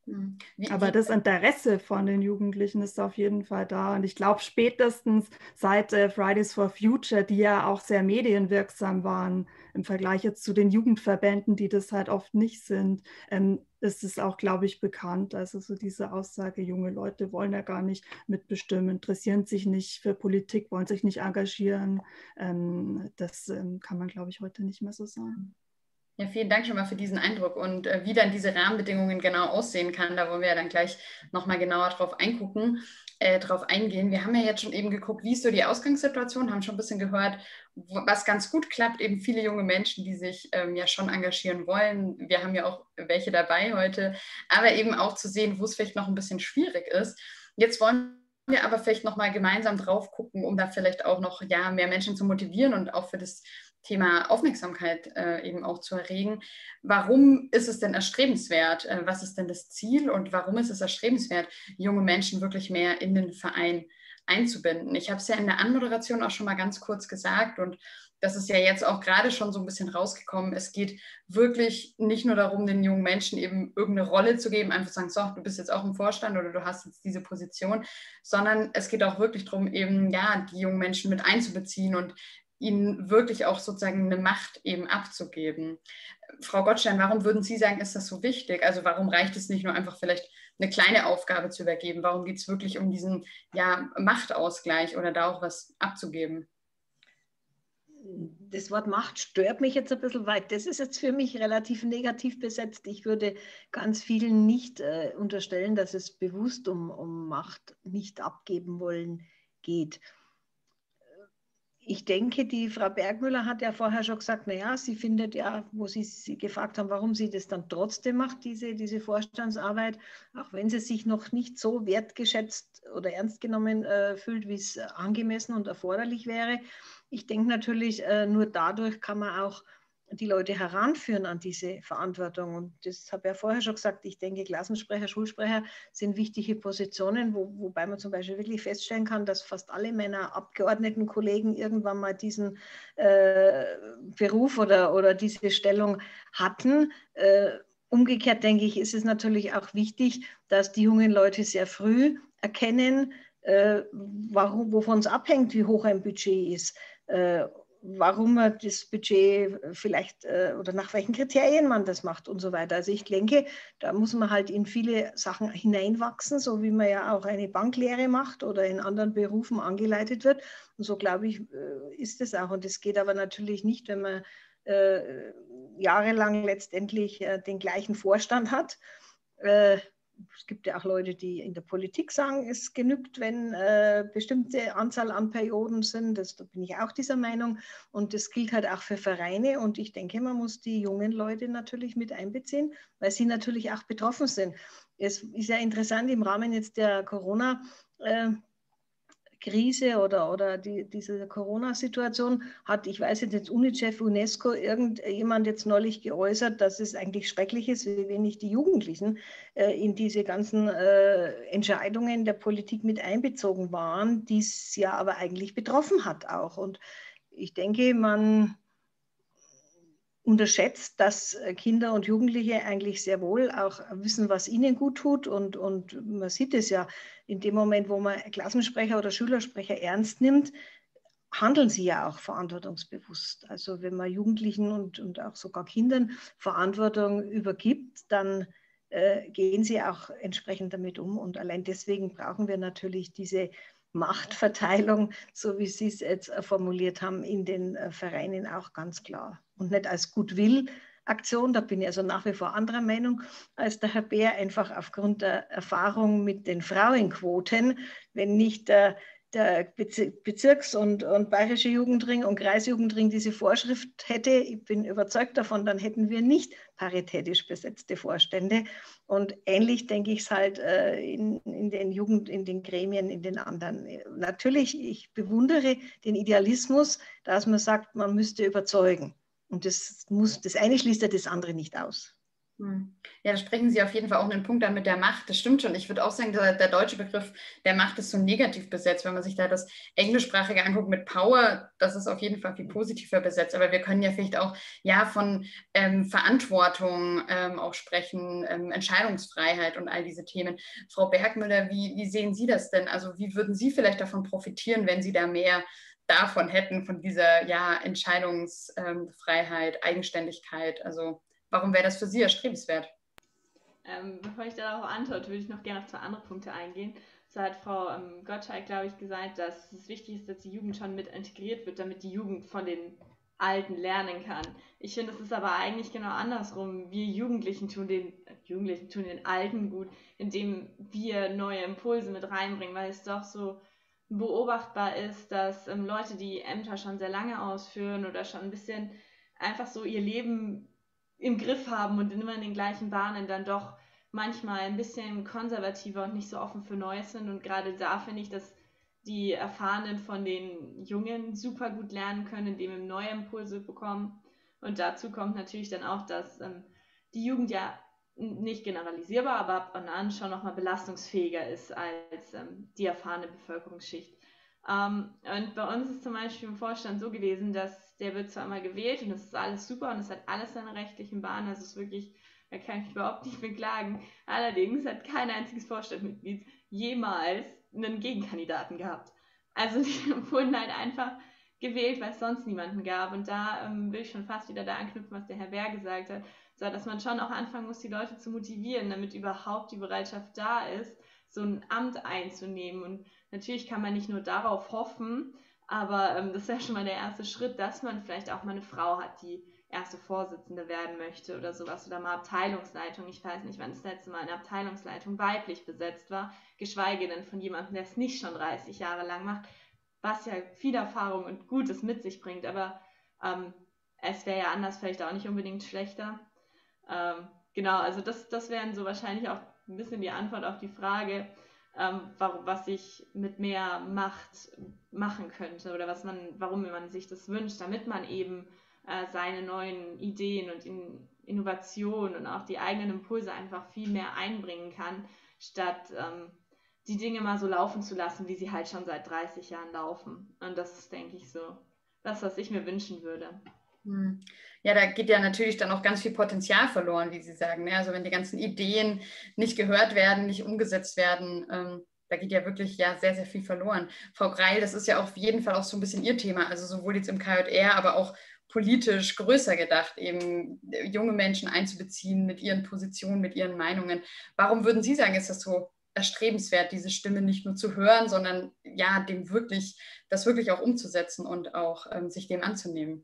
Wie, Aber wie, das Interesse von den Jugendlichen ist auf jeden Fall da. Und ich glaube, spätestens seit äh, Fridays for Future, die ja auch sehr medienwirksam waren, im Vergleich jetzt zu den Jugendverbänden, die das halt oft nicht sind, ähm, ist es auch, glaube ich, bekannt. Also so diese Aussage, junge Leute wollen ja gar nicht mitbestimmen, interessieren sich nicht für Politik, wollen sich nicht engagieren. Ähm, das ähm, kann man, glaube ich, heute nicht mehr so sagen. Ja, vielen Dank schon mal für diesen Eindruck und äh, wie dann diese Rahmenbedingungen genau aussehen kann, da wollen wir ja dann gleich nochmal genauer drauf eingucken, äh, drauf eingehen. Wir haben ja jetzt schon eben geguckt, wie ist so die Ausgangssituation, haben schon ein bisschen gehört, was ganz gut klappt, eben viele junge Menschen, die sich ähm, ja schon engagieren wollen. Wir haben ja auch welche dabei heute, aber eben auch zu sehen, wo es vielleicht noch ein bisschen schwierig ist. Jetzt wollen wir aber vielleicht nochmal gemeinsam drauf gucken, um da vielleicht auch noch ja, mehr Menschen zu motivieren und auch für das Thema Aufmerksamkeit äh, eben auch zu erregen. Warum ist es denn erstrebenswert? Äh, was ist denn das Ziel und warum ist es erstrebenswert, junge Menschen wirklich mehr in den Verein einzubinden? Ich habe es ja in der Anmoderation auch schon mal ganz kurz gesagt und das ist ja jetzt auch gerade schon so ein bisschen rausgekommen. Es geht wirklich nicht nur darum, den jungen Menschen eben irgendeine Rolle zu geben, einfach zu sagen, so, du bist jetzt auch im Vorstand oder du hast jetzt diese Position, sondern es geht auch wirklich darum, eben ja, die jungen Menschen mit einzubeziehen und ihnen wirklich auch sozusagen eine Macht eben abzugeben. Frau Gottstein, warum würden Sie sagen, ist das so wichtig? Also warum reicht es nicht nur einfach vielleicht eine kleine Aufgabe zu übergeben? Warum geht es wirklich um diesen ja, Machtausgleich oder da auch was abzugeben? Das Wort Macht stört mich jetzt ein bisschen weit. Das ist jetzt für mich relativ negativ besetzt. Ich würde ganz vielen nicht äh, unterstellen, dass es bewusst um, um Macht nicht abgeben wollen geht. Ich denke, die Frau Bergmüller hat ja vorher schon gesagt, naja, sie findet ja, wo Sie sie gefragt haben, warum sie das dann trotzdem macht, diese, diese Vorstandsarbeit, auch wenn sie sich noch nicht so wertgeschätzt oder ernst genommen äh, fühlt, wie es angemessen und erforderlich wäre. Ich denke natürlich, äh, nur dadurch kann man auch die Leute heranführen an diese Verantwortung. Und das habe ich ja vorher schon gesagt, ich denke, Klassensprecher, Schulsprecher sind wichtige Positionen, wo, wobei man zum Beispiel wirklich feststellen kann, dass fast alle Männer Abgeordnetenkollegen irgendwann mal diesen äh, Beruf oder, oder diese Stellung hatten. Äh, umgekehrt denke ich, ist es natürlich auch wichtig, dass die jungen Leute sehr früh erkennen, äh, warum, wovon es abhängt, wie hoch ein Budget ist, äh, warum man das Budget vielleicht äh, oder nach welchen Kriterien man das macht und so weiter. Also ich denke, da muss man halt in viele Sachen hineinwachsen, so wie man ja auch eine Banklehre macht oder in anderen Berufen angeleitet wird. Und so, glaube ich, äh, ist es auch. Und das geht aber natürlich nicht, wenn man äh, jahrelang letztendlich äh, den gleichen Vorstand hat. Äh, Es gibt ja auch Leute, die in der Politik sagen, es genügt, wenn äh, bestimmte Anzahl an Perioden sind. Das, da bin ich auch dieser Meinung. Und das gilt halt auch für Vereine. Und ich denke, man muss die jungen Leute natürlich mit einbeziehen, weil sie natürlich auch betroffen sind. Es ist ja interessant, im Rahmen jetzt der Corona- äh, Krise oder, oder die, diese Corona-Situation hat, ich weiß jetzt, UNICEF, UNESCO, irgendjemand jetzt neulich geäußert, dass es eigentlich schrecklich ist, wie wenig die Jugendlichen äh, in diese ganzen äh, Entscheidungen der Politik mit einbezogen waren, die es ja aber eigentlich betroffen hat auch. Und ich denke, man unterschätzt, dass Kinder und Jugendliche eigentlich sehr wohl auch wissen, was ihnen gut tut. Und, und man sieht es ja, in dem Moment, wo man Klassensprecher oder Schülersprecher ernst nimmt, handeln sie ja auch verantwortungsbewusst. Also wenn man Jugendlichen und, und auch sogar Kindern Verantwortung übergibt, dann äh, gehen sie auch entsprechend damit um. Und allein deswegen brauchen wir natürlich diese Machtverteilung, so wie Sie es jetzt formuliert haben, in den Vereinen auch ganz klar. Und nicht als Goodwill-Aktion, da bin ich also nach wie vor anderer Meinung als der Herr Beer, einfach aufgrund der Erfahrung mit den Frauenquoten, wenn nicht der, der Bezirks- und, und Bayerische Jugendring und Kreisjugendring diese Vorschrift hätte, ich bin überzeugt davon, dann hätten wir nicht paritätisch besetzte Vorstände. Und ähnlich denke ich es halt äh, in, in den Jugend, in den Gremien, in den anderen. Natürlich, ich bewundere den Idealismus, dass man sagt, man müsste überzeugen. Und das, muss, das eine schließt ja das andere nicht aus. Ja, da sprechen Sie auf jeden Fall auch einen Punkt an mit der Macht. Das stimmt schon. Ich würde auch sagen, der, der deutsche Begriff der Macht ist so negativ besetzt. Wenn man sich da das Englischsprachige anguckt mit Power, das ist auf jeden Fall viel positiver besetzt. Aber wir können ja vielleicht auch ja, von ähm, Verantwortung ähm, auch sprechen, ähm, Entscheidungsfreiheit und all diese Themen. Frau Bergmüller, wie, wie sehen Sie das denn? Also wie würden Sie vielleicht davon profitieren, wenn Sie da mehr davon hätten, von dieser ja, Entscheidungsfreiheit, ähm, Eigenständigkeit? Also warum wäre das für Sie erstrebenswert? Ähm, bevor ich darauf antworte, würde ich noch gerne auf zwei andere Punkte eingehen. So hat Frau ähm, Gottschalk, glaube ich, gesagt, dass es wichtig ist, dass die Jugend schon mit integriert wird, damit die Jugend von den Alten lernen kann. Ich finde, es ist aber eigentlich genau andersrum. Wir Jugendlichen tun den äh, Jugendlichen tun den Alten gut, indem wir neue Impulse mit reinbringen, weil es doch so beobachtbar ist, dass ähm, Leute, die Ämter schon sehr lange ausführen oder schon ein bisschen einfach so ihr Leben im Griff haben und immer in den gleichen Bahnen dann doch manchmal ein bisschen konservativer und nicht so offen für Neues sind. Und gerade da finde ich, dass die Erfahrenen von den Jungen super gut lernen können, indem wir neue Impulse bekommen. Und dazu kommt natürlich dann auch, dass ähm, die Jugend ja nicht generalisierbar, aber ab und an schon nochmal belastungsfähiger ist als ähm, die erfahrene Bevölkerungsschicht. Um, und bei uns ist zum Beispiel im Vorstand so gewesen, dass der wird zwar immer gewählt und das ist alles super und es hat alles seine rechtlichen Bahnen, also es ist wirklich, da kann ich mich überhaupt nicht beklagen. Allerdings hat kein einziges Vorstandmitglied jemals einen Gegenkandidaten gehabt. Also die wurden halt einfach gewählt, weil es sonst niemanden gab. Und da ähm, will ich schon fast wieder da anknüpfen, was der Herr Bär gesagt hat, so, dass man schon auch anfangen muss, die Leute zu motivieren, damit überhaupt die Bereitschaft da ist, so ein Amt einzunehmen. Und natürlich kann man nicht nur darauf hoffen, aber ähm, das ist ja schon mal der erste Schritt, dass man vielleicht auch mal eine Frau hat, die erste Vorsitzende werden möchte oder sowas oder mal Abteilungsleitung. Ich weiß nicht, wann das letzte Mal eine Abteilungsleitung weiblich besetzt war, geschweige denn von jemandem, der es nicht schon dreißig Jahre lang macht, was ja viel Erfahrung und Gutes mit sich bringt, aber ähm, es wäre ja anders vielleicht auch nicht unbedingt schlechter. Ähm, genau, also das, das wären so wahrscheinlich auch ein bisschen die Antwort auf die Frage, ähm, warum, was ich mit mehr Macht machen könnte oder was man, warum man sich das wünscht, damit man eben äh, seine neuen Ideen und in, Innovationen und auch die eigenen Impulse einfach viel mehr einbringen kann, statt ähm, die Dinge mal so laufen zu lassen, wie sie halt schon seit dreißig Jahren laufen. Und das ist, denke ich, so das, was ich mir wünschen würde. Ja, da geht ja natürlich dann auch ganz viel Potenzial verloren, wie Sie sagen. Also wenn die ganzen Ideen nicht gehört werden, nicht umgesetzt werden, da geht ja wirklich ja sehr, sehr viel verloren. Frau Greil, das ist ja auf jeden Fall auch so ein bisschen Ihr Thema, also sowohl jetzt im K J R, aber auch politisch größer gedacht, eben junge Menschen einzubeziehen mit ihren Positionen, mit ihren Meinungen. Warum würden Sie sagen, ist das so erstrebenswert, diese Stimme nicht nur zu hören, sondern ja, dem wirklich, das wirklich auch umzusetzen und auch ähm, sich dem anzunehmen?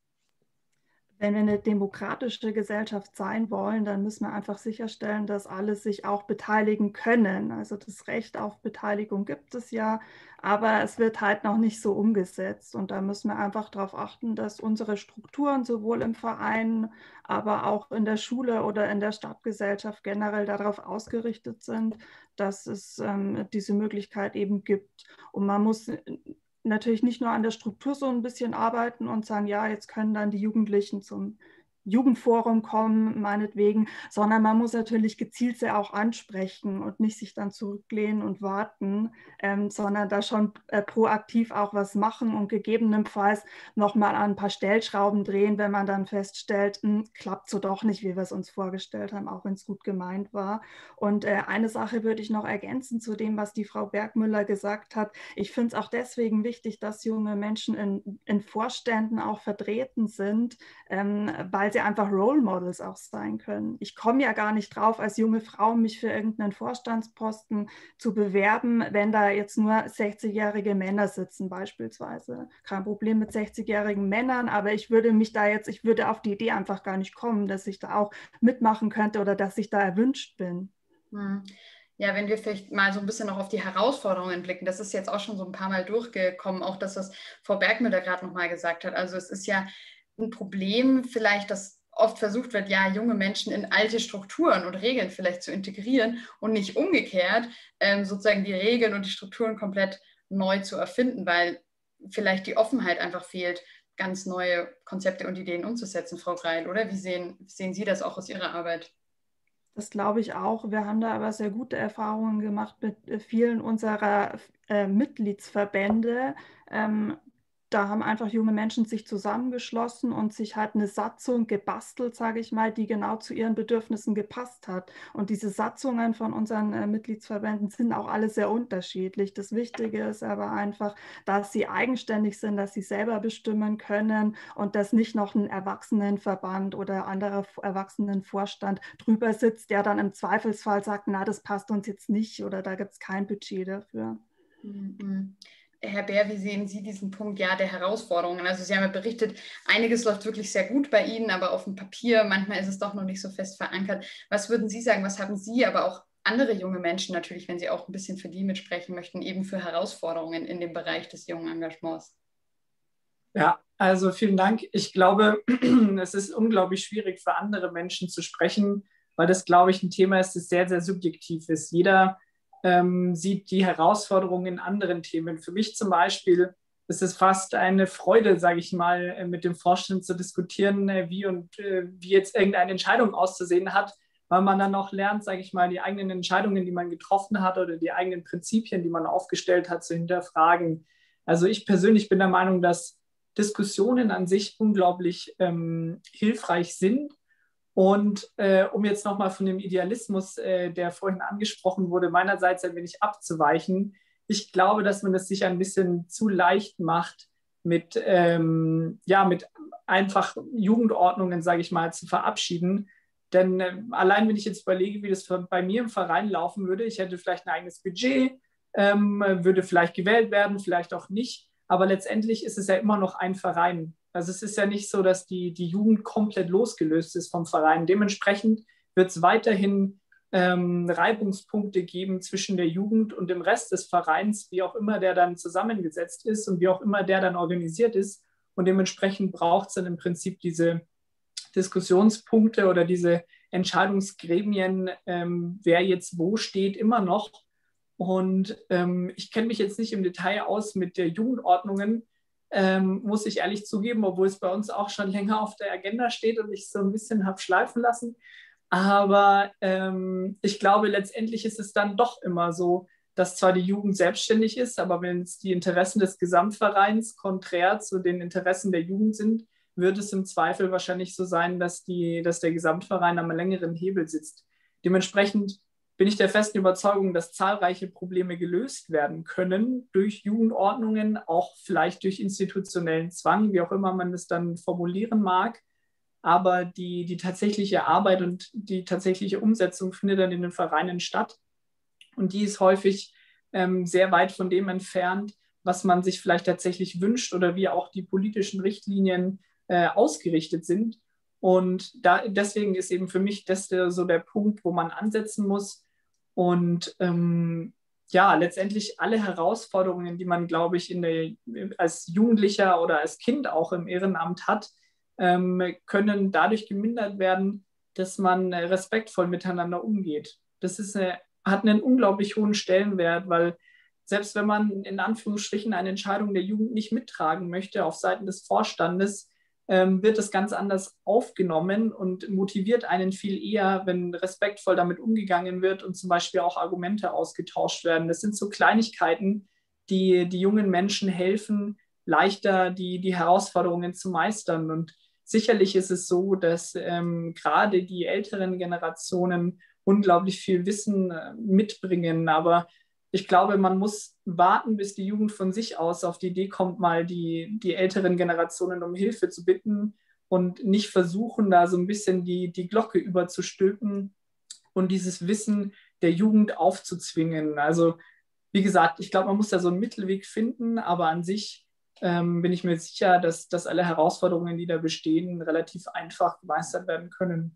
Wenn wir eine demokratische Gesellschaft sein wollen, dann müssen wir einfach sicherstellen, dass alle sich auch beteiligen können. Also das Recht auf Beteiligung gibt es ja, aber es wird halt noch nicht so umgesetzt. Und da müssen wir einfach darauf achten, dass unsere Strukturen sowohl im Verein, aber auch in der Schule oder in der Stadtgesellschaft generell darauf ausgerichtet sind, dass es ähm, diese Möglichkeit eben gibt. Und man muss natürlich nicht nur an der Struktur so ein bisschen arbeiten und sagen, ja, jetzt können dann die Jugendlichen zum Jugendforum kommen, meinetwegen, sondern man muss natürlich gezielt sie auch ansprechen und nicht sich dann zurücklehnen und warten, ähm, sondern da schon äh, proaktiv auch was machen und gegebenenfalls nochmal an ein paar Stellschrauben drehen, wenn man dann feststellt, mh, klappt so doch nicht, wie wir es uns vorgestellt haben, auch wenn es gut gemeint war. Und äh, eine Sache würde ich noch ergänzen zu dem, was die Frau Bergmüller gesagt hat. Ich finde es auch deswegen wichtig, dass junge Menschen in, in Vorständen auch vertreten sind, ähm, weil sie einfach Role Models auch sein können. Ich komme ja gar nicht drauf, als junge Frau mich für irgendeinen Vorstandsposten zu bewerben, wenn da jetzt nur sechzigjährige Männer sitzen beispielsweise. Kein Problem mit sechzigjährigen Männern, aber ich würde mich da jetzt, ich würde auf die Idee einfach gar nicht kommen, dass ich da auch mitmachen könnte oder dass ich da erwünscht bin. Hm. Ja, wenn wir vielleicht mal so ein bisschen noch auf die Herausforderungen blicken, das ist jetzt auch schon so ein paar Mal durchgekommen, auch das, was Frau Bergmüller gerade nochmal gesagt hat. Also es ist ja ein Problem vielleicht, dass oft versucht wird, ja, junge Menschen in alte Strukturen und Regeln vielleicht zu integrieren und nicht umgekehrt ähm, sozusagen die Regeln und die Strukturen komplett neu zu erfinden, weil vielleicht die Offenheit einfach fehlt, ganz neue Konzepte und Ideen umzusetzen, Frau Greil, oder? Wie sehen, sehen Sie das auch aus Ihrer Arbeit? Das glaube ich auch. Wir haben da aber sehr gute Erfahrungen gemacht mit vielen unserer äh, Mitgliedsverbände. Ähm, da haben einfach junge Menschen sich zusammengeschlossen und sich halt eine Satzung gebastelt, sage ich mal, die genau zu ihren Bedürfnissen gepasst hat. Und diese Satzungen von unseren äh, Mitgliedsverbänden sind auch alle sehr unterschiedlich. Das Wichtige ist aber einfach, dass sie eigenständig sind, dass sie selber bestimmen können und dass nicht noch ein Erwachsenenverband oder anderer Erwachsenenvorstand drüber sitzt, der dann im Zweifelsfall sagt, na, das passt uns jetzt nicht oder da gibt es kein Budget dafür. Mhm. Herr Bär, wie sehen Sie diesen Punkt ja der Herausforderungen? Also Sie haben ja berichtet, einiges läuft wirklich sehr gut bei Ihnen, aber auf dem Papier, manchmal ist es doch noch nicht so fest verankert. Was würden Sie sagen, was haben Sie, aber auch andere junge Menschen natürlich, wenn Sie auch ein bisschen für die mitsprechen möchten, eben für Herausforderungen in dem Bereich des jungen Engagements? Ja, also vielen Dank. Ich glaube, es ist unglaublich schwierig für andere Menschen zu sprechen, weil das, glaube ich, ein Thema ist, das sehr, sehr subjektiv ist. Jeder ähm, sieht die Herausforderungen in anderen Themen. Für mich zum Beispiel ist es fast eine Freude, sage ich mal, mit dem Vorstand zu diskutieren, wie und äh, wie jetzt irgendeine Entscheidung auszusehen hat, weil man dann auch lernt, sage ich mal, die eigenen Entscheidungen, die man getroffen hat oder die eigenen Prinzipien, die man aufgestellt hat, zu hinterfragen. Also ich persönlich bin der Meinung, dass Diskussionen an sich unglaublich ähm, hilfreich sind. Und äh, um jetzt nochmal von dem Idealismus, äh, der vorhin angesprochen wurde, meinerseits ein wenig abzuweichen, ich glaube, dass man es sich ein bisschen zu leicht macht, mit, ähm, ja, mit einfach Jugendordnungen, sage ich mal, zu verabschieden. Denn äh, allein, wenn ich jetzt überlege, wie das bei mir im Verein laufen würde, ich hätte vielleicht ein eigenes Budget, ähm, würde vielleicht gewählt werden, vielleicht auch nicht. Aber letztendlich ist es ja immer noch ein Verein. Also es ist ja nicht so, dass die, die Jugend komplett losgelöst ist vom Verein. Dementsprechend wird es weiterhin ähm, Reibungspunkte geben zwischen der Jugend und dem Rest des Vereins, wie auch immer der dann zusammengesetzt ist und wie auch immer der dann organisiert ist. Und dementsprechend braucht es dann im Prinzip diese Diskussionspunkte oder diese Entscheidungsgremien, ähm, wer jetzt wo steht, immer noch. Und ähm, ich kenne mich jetzt nicht im Detail aus mit der Jugendordnungen, ähm, muss ich ehrlich zugeben, obwohl es bei uns auch schon länger auf der Agenda steht und ich so ein bisschen habe schleifen lassen. Aber ähm, ich glaube, letztendlich ist es dann doch immer so, dass zwar die Jugend selbstständig ist, aber wenn es die Interessen des Gesamtvereins konträr zu den Interessen der Jugend sind, wird es im Zweifel wahrscheinlich so sein, dass, die, dass der Gesamtverein am längeren Hebel sitzt. Dementsprechend bin ich der festen Überzeugung, dass zahlreiche Probleme gelöst werden können durch Jugendordnungen, auch vielleicht durch institutionellen Zwang, wie auch immer man das dann formulieren mag. Aber die, die tatsächliche Arbeit und die tatsächliche Umsetzung findet dann in den Vereinen statt. Und die ist häufig ähm, sehr weit von dem entfernt, was man sich vielleicht tatsächlich wünscht oder wie auch die politischen Richtlinien äh, ausgerichtet sind. Und da, deswegen ist eben für mich das der, so der Punkt, wo man ansetzen muss. Und ähm, ja, letztendlich alle Herausforderungen, die man, glaube ich, in der, als Jugendlicher oder als Kind auch im Ehrenamt hat, ähm, können dadurch gemindert werden, dass man respektvoll miteinander umgeht. Das ist eine, hat einen unglaublich hohen Stellenwert, weil selbst wenn man in Anführungsstrichen eine Entscheidung der Jugend nicht mittragen möchte auf Seiten des Vorstandes, ähm, wird es ganz anders aufgenommen und motiviert einen viel eher, wenn respektvoll damit umgegangen wird und zum Beispiel auch Argumente ausgetauscht werden. Das sind so Kleinigkeiten, die die jungen Menschen helfen, leichter die, die Herausforderungen zu meistern. Und sicherlich ist es so, dass ähm, gerade die älteren Generationen unglaublich viel Wissen äh, mitbringen, aber ich glaube, man muss warten, bis die Jugend von sich aus auf die Idee kommt, mal die, die älteren Generationen um Hilfe zu bitten und nicht versuchen, da so ein bisschen die, die Glocke überzustülpen und dieses Wissen der Jugend aufzuzwingen. Also wie gesagt, ich glaube, man muss da so einen Mittelweg finden, aber an sich ähm, bin ich mir sicher, dass, dass alle Herausforderungen, die da bestehen, relativ einfach gemeistert werden können.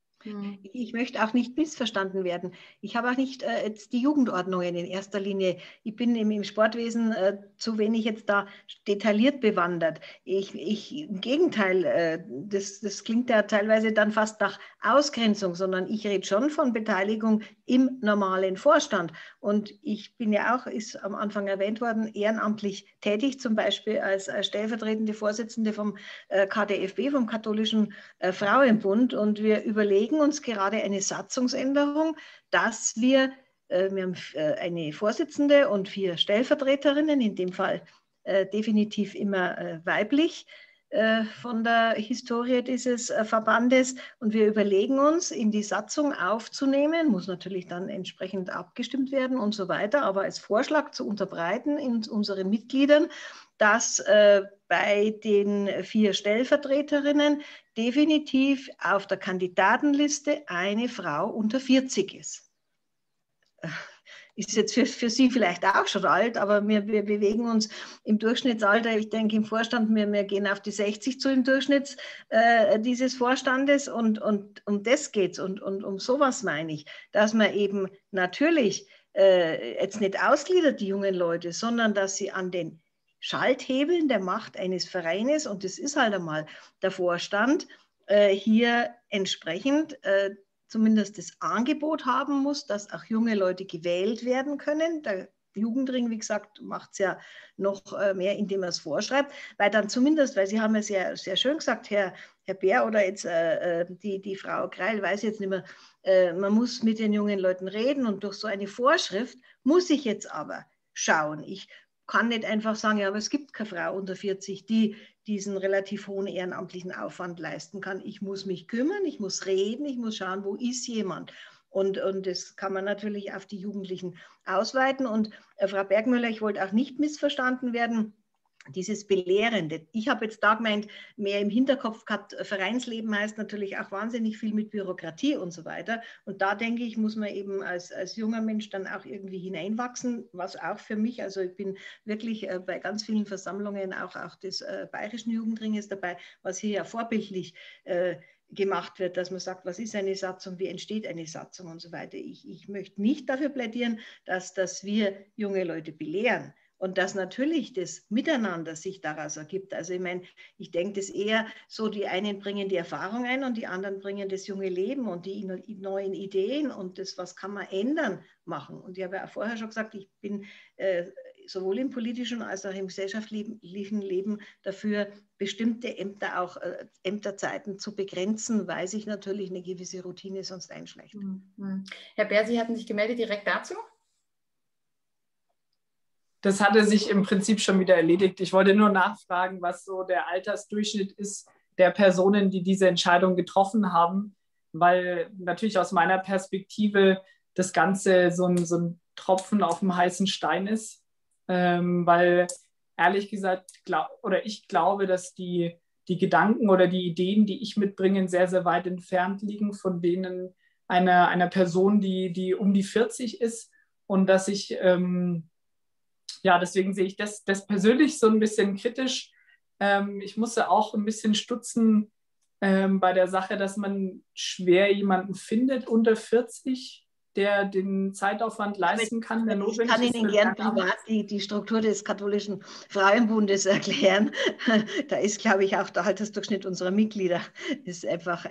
Ich möchte auch nicht missverstanden werden. Ich habe auch nicht äh, jetzt die Jugendordnungen in erster Linie. Ich bin im, im Sportwesen äh, zu wenig jetzt da detailliert bewandert. Ich, ich, im Gegenteil, äh, das, das klingt ja teilweise dann fast nach Ausgrenzung, sondern ich rede schon von Beteiligung im normalen Vorstand. Und ich bin ja auch, ist am Anfang erwähnt worden, ehrenamtlich tätig, zum Beispiel als, als stellvertretende Vorsitzende vom äh, K D F B, vom Katholischen äh, Frauenbund. Und wir überlegen uns gerade eine Satzungsänderung, dass wir, äh, wir haben äh, eine Vorsitzende und vier Stellvertreterinnen, in dem Fall äh, definitiv immer äh, weiblich äh, von der Historie dieses äh, Verbandes, und wir überlegen uns, in die Satzung aufzunehmen, muss natürlich dann entsprechend abgestimmt werden und so weiter, aber als Vorschlag zu unterbreiten in unseren Mitgliedern, dass äh, bei den vier Stellvertreterinnen definitiv auf der Kandidatenliste eine Frau unter vierzig ist. Ist jetzt für, für Sie vielleicht auch schon alt, aber wir, wir bewegen uns im Durchschnittsalter, ich denke im Vorstand, wir, wir gehen auf die sechzig zu im Durchschnitt äh, dieses Vorstandes, und, und um das geht es, und, und um sowas meine ich, dass man eben natürlich äh, jetzt nicht ausgliedert, die jungen Leute, sondern dass sie an den Schalthebeln der Macht eines Vereines, und das ist halt einmal der Vorstand, äh, hier entsprechend äh, zumindest das Angebot haben muss, dass auch junge Leute gewählt werden können. Der Jugendring, wie gesagt, macht es ja noch äh, mehr, indem er es vorschreibt, weil dann zumindest, weil Sie haben ja sehr, sehr schön gesagt, Herr, Herr Bär oder jetzt äh, die, die Frau Greil, weiß ich jetzt nicht mehr, äh, man muss mit den jungen Leuten reden, und durch so eine Vorschrift muss ich jetzt aber schauen. Ich kann nicht einfach sagen, ja, aber es gibt keine Frau unter vierzig, die diesen relativ hohen ehrenamtlichen Aufwand leisten kann. Ich muss mich kümmern, ich muss reden, ich muss schauen, wo ist jemand. Und, und das kann man natürlich auf die Jugendlichen ausweiten. Und äh, Frau Bergmüller, ich wollte auch nicht missverstanden werden, dieses Belehrende. Ich habe jetzt da gemeint, mehr im Hinterkopf gehabt, Vereinsleben heißt natürlich auch wahnsinnig viel mit Bürokratie und so weiter. Und da denke ich, muss man eben als, als junger Mensch dann auch irgendwie hineinwachsen, was auch für mich, also ich bin wirklich äh, bei ganz vielen Versammlungen auch, auch des äh, Bayerischen Jugendringes dabei, was hier ja vorbildlich äh, gemacht wird, dass man sagt, was ist eine Satzung, wie entsteht eine Satzung und so weiter. Ich, ich möchte nicht dafür plädieren, dass, dass wir junge Leute belehren. Und dass natürlich das Miteinander sich daraus ergibt. Also ich meine, ich denke das eher so, die einen bringen die Erfahrung ein und die anderen bringen das junge Leben und die neuen Ideen und das, was kann man ändern, machen. Und ich habe ja auch vorher schon gesagt, ich bin äh, sowohl im politischen als auch im gesellschaftlichen Leben dafür, bestimmte Ämter auch, äh, Ämterzeiten zu begrenzen, weil sich natürlich eine gewisse Routine sonst einschleicht. Mhm. Herr Bär, Sie hatten sich gemeldet direkt dazu? Das hatte sich im Prinzip schon wieder erledigt. Ich wollte nur nachfragen, was so der Altersdurchschnitt ist der Personen, die diese Entscheidung getroffen haben, weil natürlich aus meiner Perspektive das Ganze so ein, so ein Tropfen auf dem heißen Stein ist, ähm, weil ehrlich gesagt, glaub, oder ich glaube, dass die, die Gedanken oder die Ideen, die ich mitbringe, sehr, sehr weit entfernt liegen von denen einer, einer Person, die, die um die vierzig ist und dass ich, ähm, ja, deswegen sehe ich das, das persönlich so ein bisschen kritisch. Ähm, ich musste auch ein bisschen stutzen ähm, bei der Sache, dass man schwer jemanden findet unter vierzig, der den Zeitaufwand leisten kann, der Ich notwendig kann ist. Ihnen gern privat die, die Struktur des katholischen Frauenbundes erklären. Da ist, glaube ich, auch der Altersdurchschnitt unserer Mitglieder ist einfach,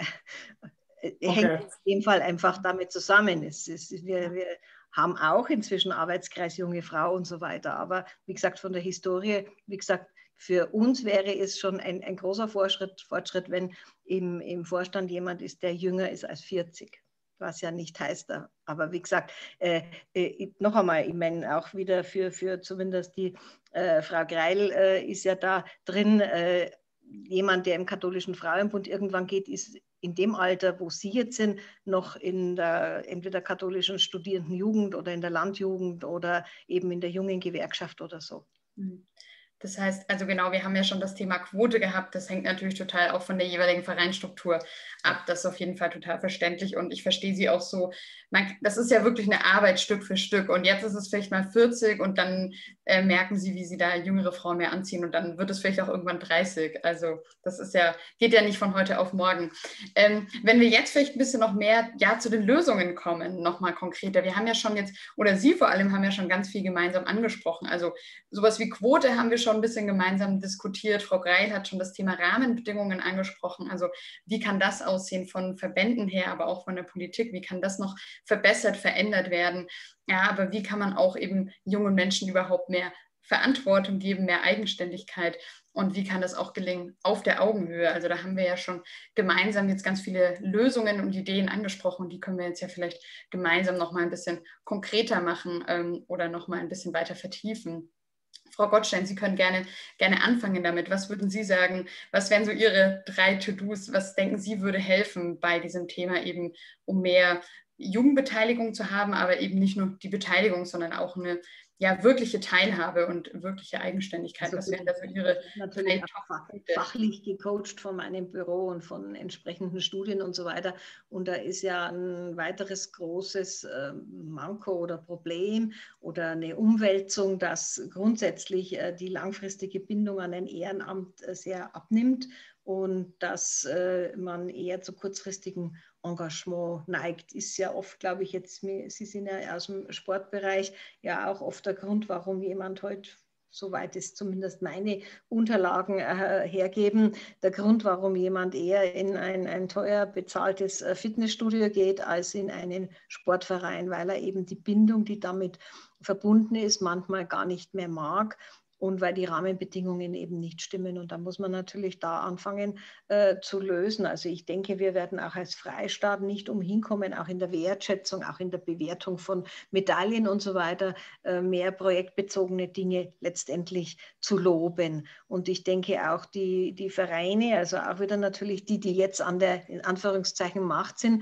äh, Okay. hängt in dem Fall einfach damit zusammen. Es ist, wir, wir haben auch inzwischen Arbeitskreis junge Frau und so weiter. Aber wie gesagt, von der Historie, wie gesagt, für uns wäre es schon ein, ein großer Fortschritt, Fortschritt, wenn im, im Vorstand jemand ist, der jünger ist als vierzig. Was ja nicht heißt, aber wie gesagt, äh, äh, noch einmal, ich meine auch wieder für, für zumindest die äh, Frau Greil äh, ist ja da drin, äh, jemand, der im katholischen Frauenbund irgendwann geht, ist in dem Alter, wo Sie jetzt sind, noch in der entweder katholischen Studierendenjugend oder in der Landjugend oder eben in der jungen Gewerkschaft oder so. Mhm. Das heißt, also genau, wir haben ja schon das Thema Quote gehabt. Das hängt natürlich total auch von der jeweiligen Vereinsstruktur ab. Das ist auf jeden Fall total verständlich und ich verstehe Sie auch so. Man, das ist ja wirklich eine Arbeit Stück für Stück und jetzt ist es vielleicht mal vierzig und dann äh, merken Sie, wie Sie da jüngere Frauen mehr anziehen und dann wird es vielleicht auch irgendwann dreißig. Also das ist ja, geht ja nicht von heute auf morgen. Ähm, wenn wir jetzt vielleicht ein bisschen noch mehr ja, zu den Lösungen kommen, nochmal konkreter. Wir haben ja schon jetzt, oder Sie vor allem haben ja schon ganz viel gemeinsam angesprochen. Also sowas wie Quote haben wir schon ein bisschen gemeinsam diskutiert. Frau Greil hat schon das Thema Rahmenbedingungen angesprochen. Also wie kann das aussehen von Verbänden her, aber auch von der Politik? Wie kann das noch verbessert, verändert werden? Ja, aber wie kann man auch eben jungen Menschen überhaupt mehr Verantwortung geben, mehr Eigenständigkeit? Und wie kann das auch gelingen auf der Augenhöhe? Also da haben wir ja schon gemeinsam jetzt ganz viele Lösungen und Ideen angesprochen. Die können wir jetzt ja vielleicht gemeinsam noch mal ein bisschen konkreter machen ähm, oder noch mal ein bisschen weiter vertiefen. Frau Gottstein, Sie können gerne, gerne anfangen damit. Was würden Sie sagen, was wären so Ihre drei To-Dos? Was denken Sie würde helfen bei diesem Thema eben, um mehr Jugendbeteiligung zu haben, aber eben nicht nur die Beteiligung, sondern auch eine ja, wirkliche Teilhabe und wirkliche Eigenständigkeit? Also Was wären da so Ihre natürlich drei auch fachlich gecoacht von meinem Büro und von entsprechenden Studien und so weiter. Und da ist ja ein weiteres großes äh, Manko oder Problem oder eine Umwälzung, dass grundsätzlich äh, die langfristige Bindung an ein Ehrenamt äh, sehr abnimmt und dass äh, man eher zu kurzfristigen Engagement neigt, ist ja oft, glaube ich, jetzt, Sie sind ja aus dem Sportbereich, ja auch oft der Grund, warum jemand heute, soweit es zumindest meine Unterlagen äh, hergeben, der Grund, warum jemand eher in ein, ein teuer bezahltes äh, Fitnessstudio geht, als in einen Sportverein, weil er eben die Bindung, die damit verbunden ist, manchmal gar nicht mehr mag. Und weil die Rahmenbedingungen eben nicht stimmen. Und da muss man natürlich da anfangen äh, zu lösen. Also ich denke, wir werden auch als Freistaat nicht umhin kommen, auch in der Wertschätzung, auch in der Bewertung von Medaillen und so weiter, äh, mehr projektbezogene Dinge letztendlich zu loben. Und ich denke auch die, die Vereine, also auch wieder natürlich die, die jetzt an der, in Anführungszeichen, Macht sind,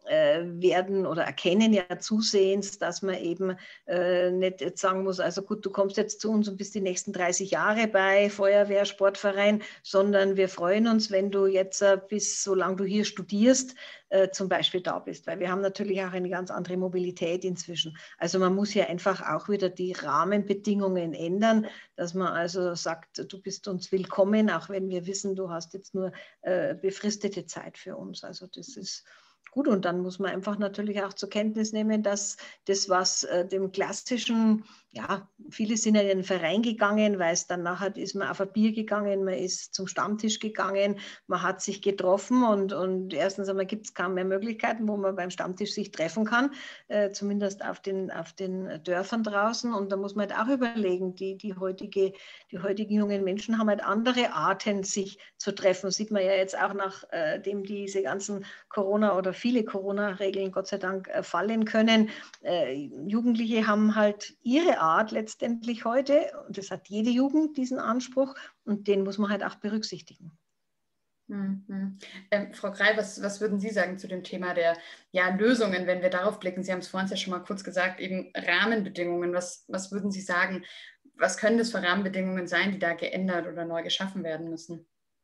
werden oder erkennen ja zusehends, dass man eben äh, nicht jetzt sagen muss, also gut, du kommst jetzt zu uns und bist die nächsten dreißig Jahre bei Feuerwehr, Sportverein, sondern wir freuen uns, wenn du jetzt äh, bis solange du hier studierst, äh, zum Beispiel da bist, weil wir haben natürlich auch eine ganz andere Mobilität inzwischen. Also man muss hier einfach auch wieder die Rahmenbedingungen ändern, dass man also sagt, du bist uns willkommen, auch wenn wir wissen, du hast jetzt nur äh, befristete Zeit für uns. Also das ist gut, und dann muss man einfach natürlich auch zur Kenntnis nehmen, dass das, was äh, dem klassischen, ja, viele sind ja in den Verein gegangen, weil es dann nachher ist man auf ein Bier gegangen, man ist zum Stammtisch gegangen, man hat sich getroffen und, und erstens einmal gibt es kaum mehr Möglichkeiten, wo man beim Stammtisch sich treffen kann, äh, zumindest auf den, auf den Dörfern draußen, und da muss man halt auch überlegen, die, die, heutige, die heutigen jungen Menschen haben halt andere Arten, sich zu treffen, sieht man ja jetzt auch, nachdem äh, diese ganzen Corona- oder viele Corona-Regeln Gott sei Dank äh, fallen können. Äh, Jugendliche haben halt ihre Art letztendlich heute, und das hat jede Jugend, diesen Anspruch, und den muss man halt auch berücksichtigen. Mhm. Ähm, Frau Greil, was, was würden Sie sagen zu dem Thema der ja, Lösungen, wenn wir darauf blicken? Sie haben es vorhin ja schon mal kurz gesagt, eben Rahmenbedingungen. Was, was würden Sie sagen, was können das für Rahmenbedingungen sein, die da geändert oder neu geschaffen werden müssen?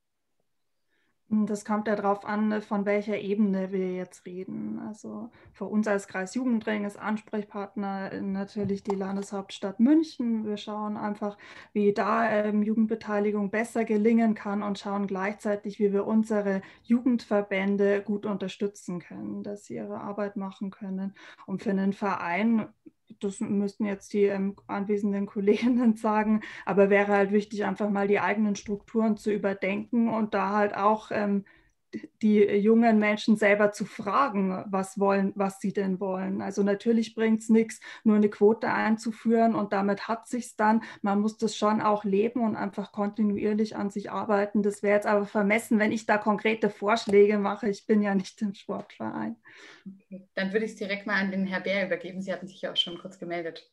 Das kommt ja darauf an, von welcher Ebene wir jetzt reden. Also für uns als Kreisjugendring ist Ansprechpartner natürlich die Landeshauptstadt München. Wir schauen einfach, wie da ähm, Jugendbeteiligung besser gelingen kann und schauen gleichzeitig, wie wir unsere Jugendverbände gut unterstützen können, dass sie ihre Arbeit machen können. Und für einen Verein, das müssten jetzt die ähm, anwesenden Kolleginnen sagen, aber wäre halt wichtig, einfach mal die eigenen Strukturen zu überdenken und da halt auch ähm, die jungen Menschen selber zu fragen, was wollen, was sie denn wollen. Also natürlich bringt es nichts, nur eine Quote einzuführen und damit hat sich's dann. Man muss das schon auch leben und einfach kontinuierlich an sich arbeiten. Das wäre jetzt aber vermessen, wenn ich da konkrete Vorschläge mache. Ich bin ja nicht im Sportverein. Okay. Dann würde ich es direkt mal an den Herrn Bär übergeben. Sie hatten sich ja auch schon kurz gemeldet.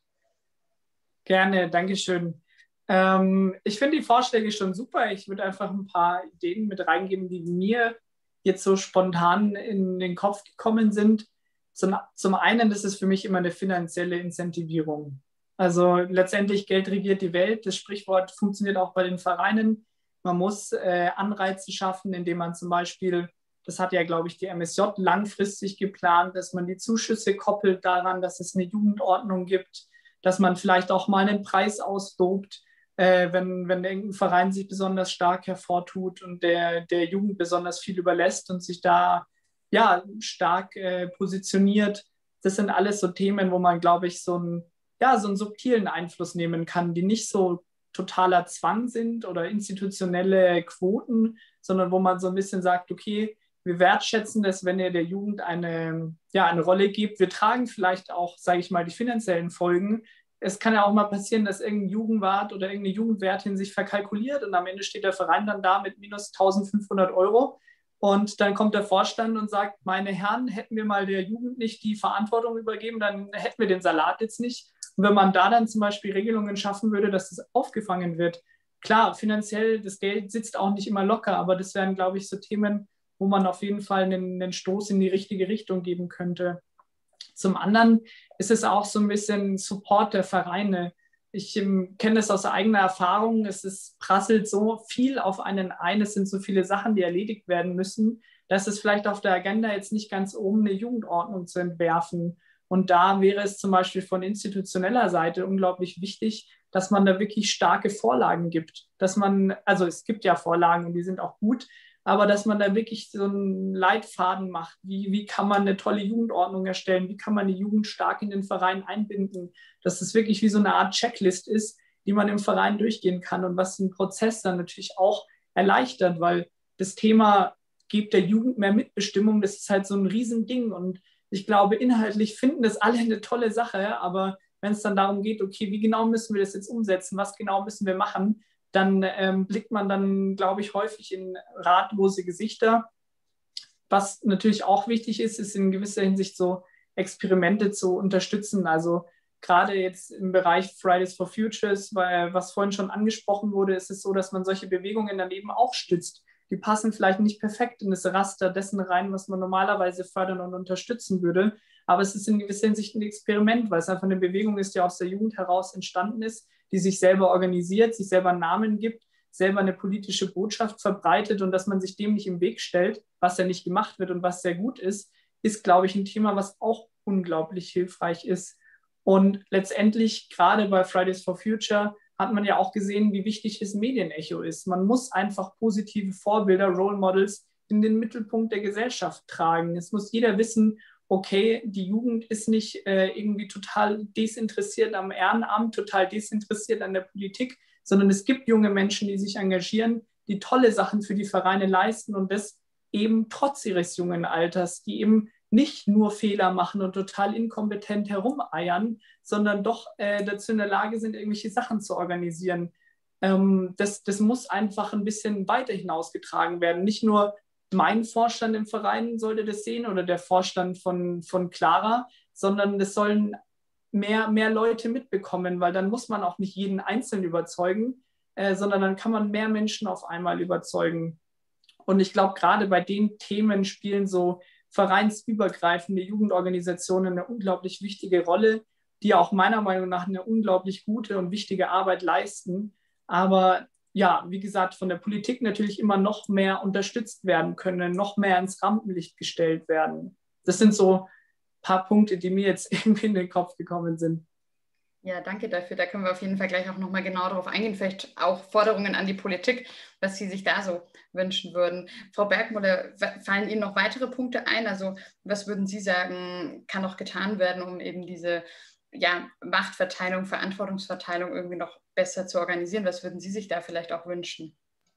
Gerne, Dankeschön. Ähm, ich finde die Vorschläge schon super. Ich würde einfach ein paar Ideen mit reingeben, die mir jetzt so spontan in den Kopf gekommen sind. Zum, zum einen ist es für mich immer eine finanzielle Incentivierung. Also letztendlich Geld regiert die Welt. Das Sprichwort funktioniert auch bei den Vereinen. Man muss äh, Anreize schaffen, indem man zum Beispiel, das hat ja, glaube ich, die M S J langfristig geplant, dass man die Zuschüsse koppelt daran, dass es eine Jugendordnung gibt, dass man vielleicht auch mal einen Preis auslobt, äh, wenn, wenn irgendein Verein sich besonders stark hervortut und der, der Jugend besonders viel überlässt und sich da ja, stark äh, positioniert. Das sind alles so Themen, wo man, glaube ich, so, ein, ja, so einen subtilen Einfluss nehmen kann, die nicht so totaler Zwang sind oder institutionelle Quoten, sondern wo man so ein bisschen sagt, okay, wir wertschätzen das, wenn ihr der Jugend eine, ja, eine Rolle gibt. Wir tragen vielleicht auch, sage ich mal, die finanziellen Folgen. Es kann ja auch mal passieren, dass irgendein Jugendwart oder irgendeine Jugendwärtin sich verkalkuliert und am Ende steht der Verein dann da mit minus eintausendfünfhundert Euro. Und dann kommt der Vorstand und sagt, meine Herren, hätten wir mal der Jugend nicht die Verantwortung übergeben, dann hätten wir den Salat jetzt nicht. Und wenn man da dann zum Beispiel Regelungen schaffen würde, dass das aufgefangen wird, klar, finanziell, das Geld sitzt auch nicht immer locker, aber das wären, glaube ich, so Themen, wo man auf jeden Fall einen, einen Stoß in die richtige Richtung geben könnte. Zum anderen ist es auch so ein bisschen Support der Vereine. Ich ähm, kenne das aus eigener Erfahrung. Es ist, prasselt so viel auf einen ein. Es sind so viele Sachen, die erledigt werden müssen, dass es vielleicht auf der Agenda jetzt nicht ganz oben eine Jugendordnung zu entwerfen. Und da wäre es zum Beispiel von institutioneller Seite unglaublich wichtig, dass man da wirklich starke Vorlagen gibt. Dass man, also es gibt ja Vorlagen und die sind auch gut, aber dass man da wirklich so einen Leitfaden macht. Wie, wie kann man eine tolle Jugendordnung erstellen? Wie kann man die Jugend stark in den Verein einbinden? Dass es wirklich wie so eine Art Checklist ist, die man im Verein durchgehen kann und was den Prozess dann natürlich auch erleichtert, weil das Thema gibt der Jugend mehr Mitbestimmung, das ist halt so ein Riesending und ich glaube, inhaltlich finden das alle eine tolle Sache, aber wenn es dann darum geht, okay, wie genau müssen wir das jetzt umsetzen, was genau müssen wir machen, dann ähm, blickt man dann, glaube ich, häufig in ratlose Gesichter. Was natürlich auch wichtig ist, ist in gewisser Hinsicht so Experimente zu unterstützen. Also gerade jetzt im Bereich Fridays for Futures, weil, was vorhin schon angesprochen wurde, ist es so, dass man solche Bewegungen dann eben auch stützt. Die passen vielleicht nicht perfekt in das Raster dessen rein, was man normalerweise fördern und unterstützen würde. Aber es ist in gewisser Hinsicht ein Experiment, weil es einfach eine Bewegung ist, die aus der Jugend heraus entstanden ist, die sich selber organisiert, sich selber einen Namen gibt, selber eine politische Botschaft verbreitet und dass man sich dem nicht im Weg stellt, was ja nicht gemacht wird und was sehr gut ist, ist, glaube ich, ein Thema, was auch unglaublich hilfreich ist. Und letztendlich, gerade bei Fridays for Future, hat man ja auch gesehen, wie wichtig das Medienecho ist. Man muss einfach positive Vorbilder, Role Models in den Mittelpunkt der Gesellschaft tragen. Es muss jeder wissen, okay, die Jugend ist nicht äh, irgendwie total desinteressiert am Ehrenamt, total desinteressiert an der Politik, sondern es gibt junge Menschen, die sich engagieren, die tolle Sachen für die Vereine leisten und das eben trotz ihres jungen Alters, die eben nicht nur Fehler machen und total inkompetent herumeiern, sondern doch äh, dazu in der Lage sind, irgendwelche Sachen zu organisieren. Ähm, das, das muss einfach ein bisschen weiter hinausgetragen werden. Nicht nur mein Vorstand im Verein sollte das sehen oder der Vorstand von, von Clara, sondern das sollen mehr, mehr Leute mitbekommen, weil dann muss man auch nicht jeden Einzelnen überzeugen, äh, sondern dann kann man mehr Menschen auf einmal überzeugen. Und ich glaube, gerade bei den Themen spielen so vereinsübergreifende Jugendorganisationen eine unglaublich wichtige Rolle, die auch meiner Meinung nach eine unglaublich gute und wichtige Arbeit leisten. Aber ja, wie gesagt, von der Politik natürlich immer noch mehr unterstützt werden können, noch mehr ins Rampenlicht gestellt werden. Das sind so ein paar Punkte, die mir jetzt irgendwie in den Kopf gekommen sind. Ja, danke dafür. Da können wir auf jeden Fall gleich auch nochmal genau darauf eingehen. Vielleicht auch Forderungen an die Politik, was Sie sich da so wünschen würden. Frau Bergmüller, fallen Ihnen noch weitere Punkte ein? Also was würden Sie sagen, kann noch getan werden, um eben diese ja, Machtverteilung, Verantwortungsverteilung irgendwie noch besser zu organisieren? Was würden Sie sich da vielleicht auch wünschen?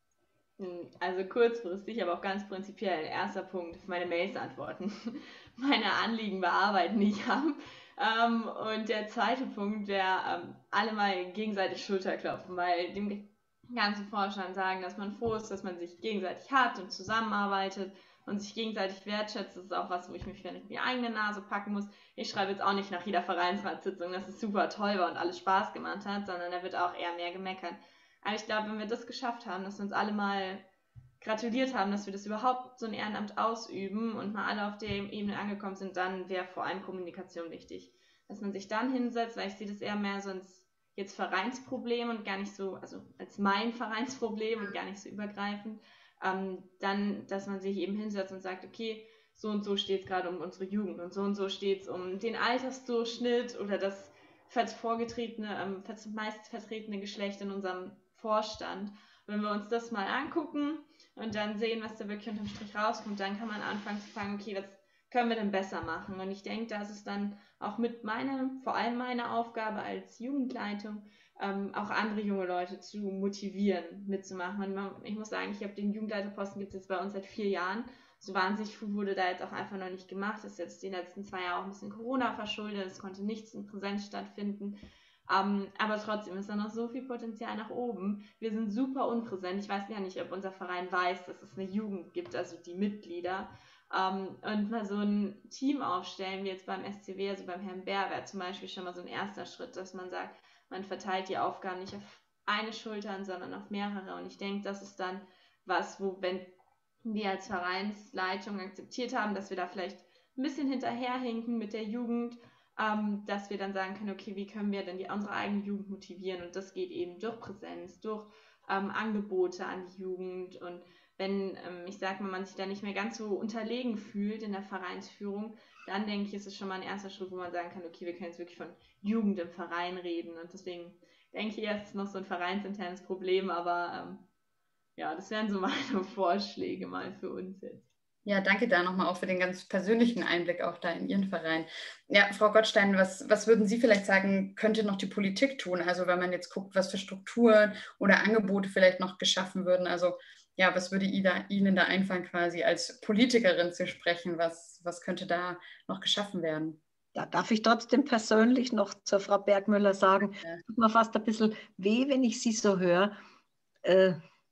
Also kurzfristig, aber auch ganz prinzipiell. Erster Punkt, meine Mails antworten, meine Anliegen bearbeiten, die ich habe. Ähm, und der zweite Punkt wäre, ähm, alle mal gegenseitig Schulterklopfen, weil dem ganzen Vorstand sagen, dass man froh ist, dass man sich gegenseitig hat und zusammenarbeitet und sich gegenseitig wertschätzt. Das ist auch was, wo ich mich vielleicht in die eigene Nase packen muss. Ich schreibe jetzt auch nicht nach jeder Vereinsratssitzung, dass es super toll war und alles Spaß gemacht hat, sondern da wird auch eher mehr gemeckert. Aber ich glaube, wenn wir das geschafft haben, dass wir uns alle mal gratuliert haben, dass wir das überhaupt so ein Ehrenamt ausüben und mal alle auf der Ebene angekommen sind, dann wäre vor allem Kommunikation wichtig. Dass man sich dann hinsetzt, weil ich sehe das eher mehr so als jetzt Vereinsproblem und gar nicht so, also als mein Vereinsproblem und gar nicht so übergreifend, ähm, dann, dass man sich eben hinsetzt und sagt, okay, so und so steht es gerade um unsere Jugend und so und so steht es um den Altersdurchschnitt oder das vorgetretene, ähm, meist vertretene Geschlecht in unserem Vorstand. Wenn wir uns das mal angucken und dann sehen, was da wirklich unterm Strich rauskommt, dann kann man anfangen zu fragen, okay, was können wir denn besser machen? Und ich denke, das ist dann auch mit meiner, vor allem meine Aufgabe als Jugendleitung, ähm, auch andere junge Leute zu motivieren, mitzumachen. Man, ich muss sagen, ich habe den Jugendleiterposten gibt es jetzt bei uns seit vier Jahren. So wahnsinnig viel wurde da jetzt auch einfach noch nicht gemacht. Das ist jetzt die letzten zwei Jahre auch ein bisschen Corona verschuldet. Es konnte nichts in Präsenz stattfinden. Um, aber trotzdem ist da noch so viel Potenzial nach oben. Wir sind super unpräsent. Ich weiß ja nicht, ob unser Verein weiß, dass es eine Jugend gibt, also die Mitglieder. Um, und mal so ein Team aufstellen, wie jetzt beim S C W, also beim Herrn Bär, wäre zum Beispiel schon mal so ein erster Schritt, dass man sagt, man verteilt die Aufgaben nicht auf eine Schultern, sondern auf mehrere. Und ich denke, das ist dann was, wo, wenn wir als Vereinsleitung akzeptiert haben, dass wir da vielleicht ein bisschen hinterherhinken mit der Jugend, Ähm, dass wir dann sagen können, okay, wie können wir denn die, unsere eigene Jugend motivieren? Und das geht eben durch Präsenz, durch ähm, Angebote an die Jugend. Und wenn, ähm, ich sag mal, man sich da nicht mehr ganz so unterlegen fühlt in der Vereinsführung, dann denke ich, ist es schon mal ein erster Schritt, wo man sagen kann, okay, wir können jetzt wirklich von Jugend im Verein reden. Und deswegen denke ich, erst ist noch so ein vereinsinternes Problem, aber ähm, ja, das wären so meine Vorschläge mal für uns jetzt. Ja, danke da nochmal auch für den ganz persönlichen Einblick auch da in Ihren Verein. Ja, Frau Gottstein, was, was würden Sie vielleicht sagen, könnte noch die Politik tun? Also wenn man jetzt guckt, was für Strukturen oder Angebote vielleicht noch geschaffen würden. Also ja, was würde Ihnen da einfallen, quasi als Politikerin zu sprechen? Was, was könnte da noch geschaffen werden? Da darf ich trotzdem persönlich noch zur Frau Bergmüller sagen, ja. Tut mir fast ein bisschen weh, wenn ich sie so höre. Äh,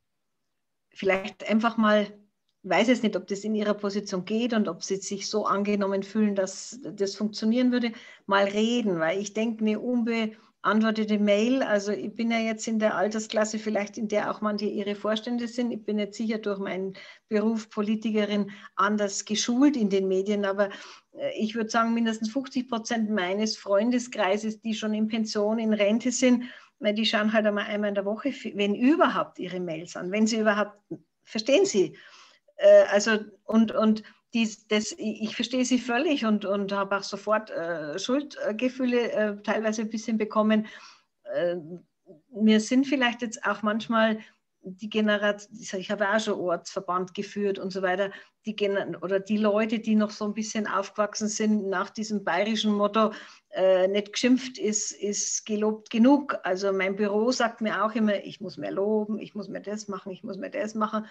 vielleicht einfach mal, ich weiß jetzt nicht, ob das in ihrer Position geht und ob sie sich so angenommen fühlen, dass das funktionieren würde, mal reden, weil ich denke, eine unbeantwortete Mail, also ich bin ja jetzt in der Altersklasse vielleicht, in der auch manche ihre Vorstände sind, ich bin jetzt sicher durch meinen Beruf Politikerin anders geschult in den Medien, aber ich würde sagen, mindestens fünfzig Prozent meines Freundeskreises, die schon in Pension, in Rente sind, weil die schauen halt einmal einmal in der Woche, wenn überhaupt, ihre Mails an, wenn sie überhaupt, verstehen Sie, also und, und dies, das, ich verstehe sie völlig und, und habe auch sofort äh, Schuldgefühle äh, teilweise ein bisschen bekommen. Äh, mir sind vielleicht jetzt auch manchmal die Generation, ich habe auch schon Ortsverband geführt und so weiter, die Gener oder die Leute, die noch so ein bisschen aufgewachsen sind nach diesem bayerischen Motto, äh, nicht geschimpft ist, ist gelobt genug. Also mein Büro sagt mir auch immer, ich muss mehr loben, ich muss mehr das machen, ich muss mehr das machen.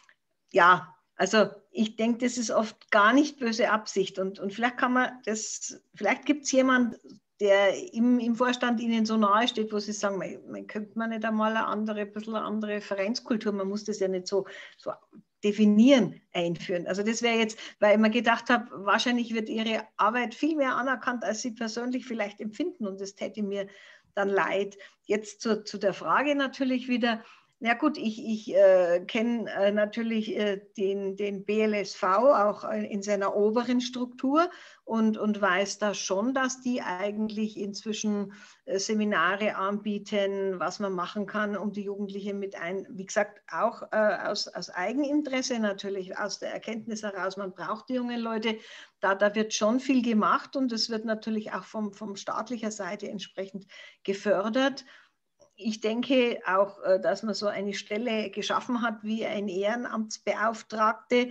Ja, also ich denke, das ist oft gar nicht böse Absicht und, und vielleicht kann man das, vielleicht gibt es jemanden, der im, im Vorstand Ihnen so nahe steht, wo Sie sagen, man, man könnte man nicht einmal eine andere, ein bisschen eine andere Vereinskultur, man muss das ja nicht so, so definieren, einführen. Also das wäre jetzt, weil ich mir gedacht habe, wahrscheinlich wird Ihre Arbeit viel mehr anerkannt, als Sie persönlich vielleicht empfinden und das täte mir dann leid. Jetzt zu, zu der Frage natürlich wieder, Ja gut, ich, ich äh, kenne äh, natürlich äh, den, den B L S V auch äh, in seiner oberen Struktur und, und weiß da schon, dass die eigentlich inzwischen äh, Seminare anbieten, was man machen kann, um die Jugendlichen mit ein, wie gesagt, auch äh, aus, aus Eigeninteresse natürlich, aus der Erkenntnis heraus, man braucht die jungen Leute, da, da wird schon viel gemacht und es wird natürlich auch vom, vom staatlicher Seite entsprechend gefördert. Ich denke auch, dass man so eine Stelle geschaffen hat wie ein Ehrenamtsbeauftragte,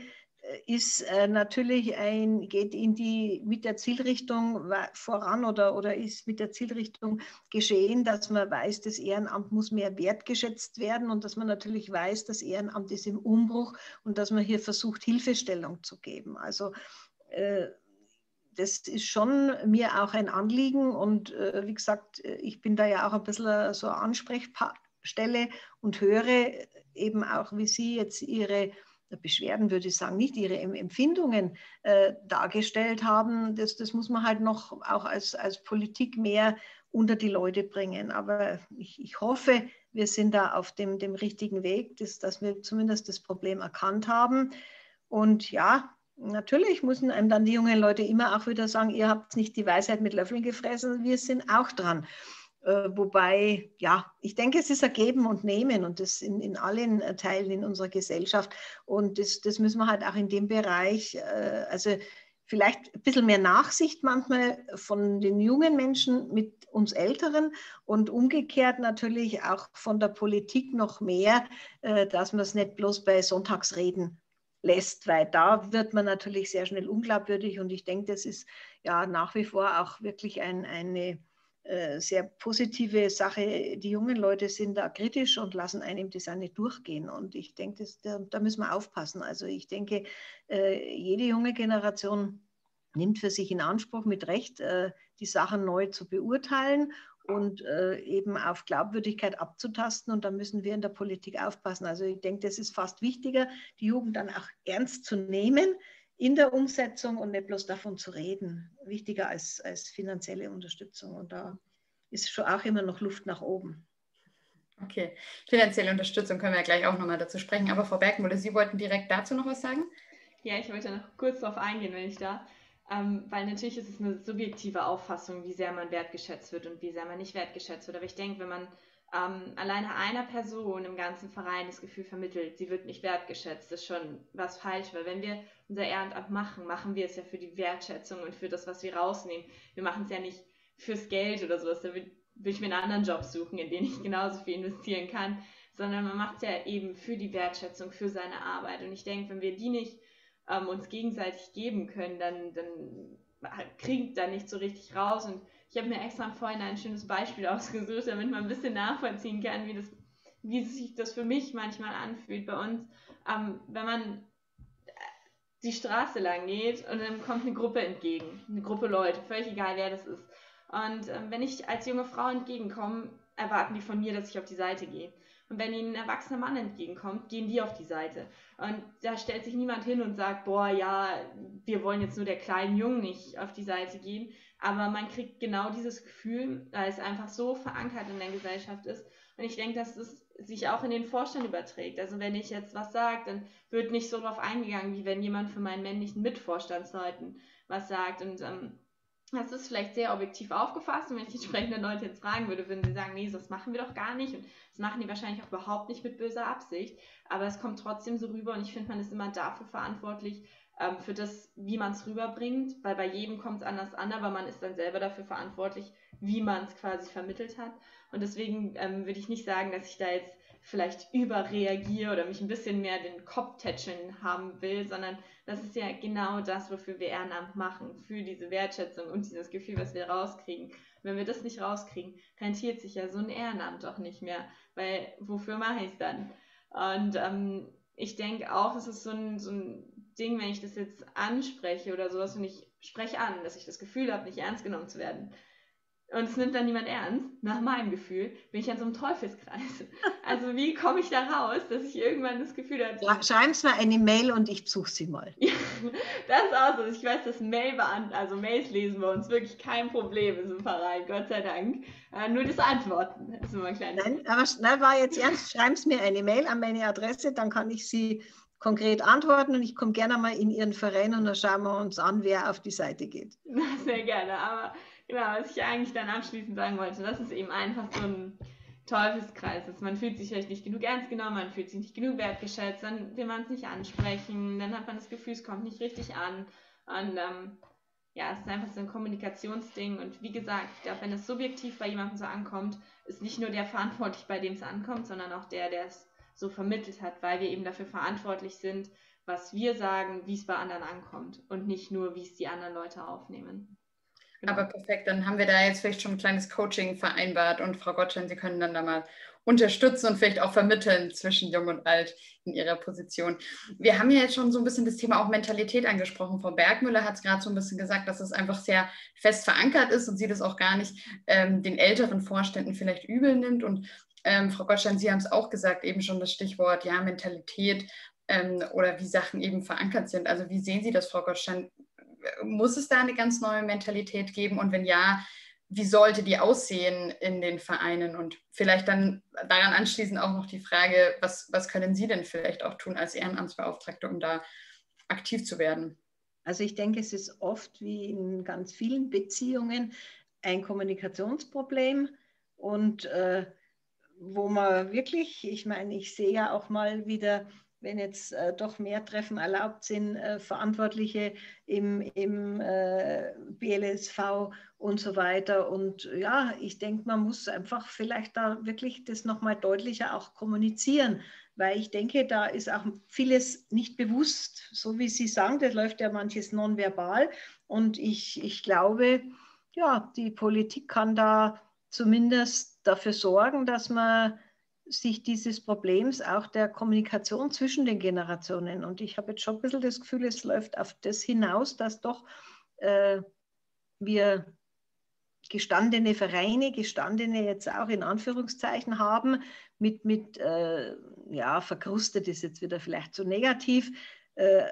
ist natürlich ein, geht in die, mit der Zielrichtung voran oder, oder ist mit der Zielrichtung geschehen, dass man weiß, das Ehrenamt muss mehr wertgeschätzt werden und dass man natürlich weiß, das Ehrenamt ist im Umbruch und dass man hier versucht, Hilfestellung zu geben. Also äh, das ist schon mir auch ein Anliegen und äh, wie gesagt, ich bin da ja auch ein bisschen so eine Ansprechstelle und höre eben auch, wie Sie jetzt Ihre Beschwerden, würde ich sagen, nicht Ihre Empfindungen äh, dargestellt haben. Das, das muss man halt noch auch als, als Politik mehr unter die Leute bringen. Aber ich, ich hoffe, wir sind da auf dem, dem richtigen Weg, dass, dass wir zumindest das Problem erkannt haben. Und ja, natürlich müssen einem dann die jungen Leute immer auch wieder sagen, ihr habt nicht die Weisheit mit Löffeln gefressen, wir sind auch dran. Äh, wobei, ja, ich denke, es ist ein Geben und Nehmen und das in, in allen Teilen in unserer Gesellschaft. Und das, das müssen wir halt auch in dem Bereich, äh, also vielleicht ein bisschen mehr Nachsicht manchmal von den jungen Menschen mit uns Älteren und umgekehrt natürlich auch von der Politik noch mehr, äh, dass man es nicht bloß bei Sonntagsreden lässt, weil da wird man natürlich sehr schnell unglaubwürdig und ich denke, das ist ja nach wie vor auch wirklich ein, eine äh, sehr positive Sache. Die jungen Leute sind da kritisch und lassen einem das auch nicht durchgehen und ich denke, das, da, da müssen wir aufpassen. Also ich denke, äh, jede junge Generation nimmt für sich in Anspruch, mit Recht äh, die Sachen neu zu beurteilen und äh, eben auf Glaubwürdigkeit abzutasten. Und da müssen wir in der Politik aufpassen. Also ich denke, das ist fast wichtiger, die Jugend dann auch ernst zu nehmen in der Umsetzung und nicht bloß davon zu reden. Wichtiger als, als finanzielle Unterstützung. Und da ist schon auch immer noch Luft nach oben. Okay, finanzielle Unterstützung können wir ja gleich auch nochmal dazu sprechen. Aber Frau Bergmuller, Sie wollten direkt dazu noch was sagen? Ja, ich wollte noch kurz darauf eingehen, wenn ich darf. Ähm, weil natürlich ist es eine subjektive Auffassung, wie sehr man wertgeschätzt wird und wie sehr man nicht wertgeschätzt wird. Aber ich denke, wenn man ähm, alleine einer Person im ganzen Verein das Gefühl vermittelt, sie wird nicht wertgeschätzt, ist schon was falsch. Weil wenn wir unser Ehrenamt machen, machen wir es ja für die Wertschätzung und für das, was wir rausnehmen. Wir machen es ja nicht fürs Geld oder sowas. Da würde ich mir einen anderen Job suchen, in den ich genauso viel investieren kann. Sondern man macht es ja eben für die Wertschätzung, für seine Arbeit. Und ich denke, wenn wir die nicht Ähm, uns gegenseitig geben können, dann, dann kriegt da nicht so richtig raus. Und ich habe mir extra vorhin ein schönes Beispiel ausgesucht, damit man ein bisschen nachvollziehen kann, wie, das, wie sich das für mich manchmal anfühlt bei uns. Ähm, wenn man die Straße lang geht und dann kommt eine Gruppe entgegen, eine Gruppe Leute, völlig egal, wer das ist. Und ähm, wenn ich als junge Frau entgegenkomme, erwarten die von mir, dass ich auf die Seite gehe. Und wenn ihnen ein erwachsener Mann entgegenkommt, gehen die auf die Seite. Und da stellt sich niemand hin und sagt, boah, ja, wir wollen jetzt nur der kleinen Jungen nicht auf die Seite gehen. Aber man kriegt genau dieses Gefühl, weil es einfach so verankert in der Gesellschaft ist. Und ich denke, dass es sich auch in den Vorstand überträgt. Also wenn ich jetzt was sage, dann wird nicht so drauf eingegangen, wie wenn jemand für meinen männlichen Mitvorstandsleuten was sagt. Und ähm, das ist vielleicht sehr objektiv aufgefasst und wenn ich entsprechende Leute jetzt fragen würde, würden sie sagen, nee, das machen wir doch gar nicht und das machen die wahrscheinlich auch überhaupt nicht mit böser Absicht, aber es kommt trotzdem so rüber und ich finde, man ist immer dafür verantwortlich, ähm, für das, wie man es rüberbringt, weil bei jedem kommt es anders an, aber man ist dann selber dafür verantwortlich, wie man es quasi vermittelt hat und deswegen ähm, würde ich nicht sagen, dass ich da jetzt vielleicht überreagiere oder mich ein bisschen mehr den Kopf tätscheln haben will, sondern das ist ja genau das, wofür wir Ehrenamt machen, für diese Wertschätzung und dieses Gefühl, was wir rauskriegen. Wenn wir das nicht rauskriegen, rentiert sich ja so ein Ehrenamt doch nicht mehr, weil wofür mache ich es dann? Und ähm, ich denke auch, das ist so ein, so ein Ding, wenn ich das jetzt anspreche oder sowas und ich spreche an, dass ich das Gefühl habe, nicht ernst genommen zu werden. und es nimmt dann niemand ernst, nach meinem Gefühl, bin ich an so einem Teufelskreis. Also wie komme ich da raus, dass ich irgendwann das Gefühl habe... Ja, schreiben Sie mir eine Mail und ich besuche Sie mal. Ja, das ist auch so. Ich weiß, dass Mail beant also Mails lesen bei uns wirklich kein Problem ist im Verein, Gott sei Dank. Äh, nur das Antworten ist immer ein kleines... Nein, aber nein, war jetzt ernst. Schreiben Sie mir eine Mail an meine Adresse, dann kann ich Sie konkret antworten und ich komme gerne mal in Ihren Verein und dann schauen wir uns an, wer auf die Seite geht. Sehr gerne, aber genau, was ich eigentlich dann abschließend sagen wollte, das ist eben einfach so ein Teufelskreis ist. Man fühlt sich vielleicht nicht genug ernst genommen, man fühlt sich nicht genug wertgeschätzt, dann will man es nicht ansprechen, dann hat man das Gefühl, es kommt nicht richtig an. Und ähm, ja, es ist einfach so ein Kommunikationsding. Und wie gesagt, ich glaube, wenn es subjektiv bei jemandem so ankommt, ist nicht nur der verantwortlich, bei dem es ankommt, sondern auch der, der es so vermittelt hat, weil wir eben dafür verantwortlich sind, was wir sagen, wie es bei anderen ankommt und nicht nur, wie es die anderen Leute aufnehmen. Genau. Aber perfekt, dann haben wir da jetzt vielleicht schon ein kleines Coaching vereinbart und Frau Gottschein, Sie können dann da mal unterstützen und vielleicht auch vermitteln zwischen Jung und Alt in Ihrer Position. Wir haben ja jetzt schon so ein bisschen das Thema auch Mentalität angesprochen. Frau Bergmüller hat es gerade so ein bisschen gesagt, dass es einfach sehr fest verankert ist und sie das auch gar nicht ähm, den älteren Vorständen vielleicht übel nimmt. Und ähm, Frau Gottschein, Sie haben es auch gesagt, eben schon das Stichwort, ja, Mentalität ähm, oder wie Sachen eben verankert sind. Also wie sehen Sie das, Frau Gottschein? Muss es da eine ganz neue Mentalität geben? Und wenn ja, wie sollte die aussehen in den Vereinen? Und vielleicht dann daran anschließend auch noch die Frage, was, was können Sie denn vielleicht auch tun als Ehrenamtsbeauftragte, um da aktiv zu werden? Also ich denke, es ist oft wie in ganz vielen Beziehungen ein Kommunikationsproblem und äh, wo man wirklich, ich meine, ich sehe ja auch mal wieder, wenn jetzt äh, doch mehr Treffen erlaubt sind, äh, Verantwortliche im, im äh, B L S V und so weiter. Und ja, ich denke, man muss einfach vielleicht da wirklich das nochmal deutlicher auch kommunizieren, weil ich denke, da ist auch vieles nicht bewusst, so wie Sie sagen, das läuft ja manches nonverbal. Und ich, ich glaube, ja, die Politik kann da zumindest dafür sorgen, dass man sich dieses Problems auch der Kommunikation zwischen den Generationen. Und ich habe jetzt schon ein bisschen das Gefühl, es läuft auf das hinaus, dass doch äh, wir gestandene Vereine, gestandene jetzt auch in Anführungszeichen haben, mit, mit äh, ja, verkrustet ist jetzt wieder vielleicht zu negativ, äh,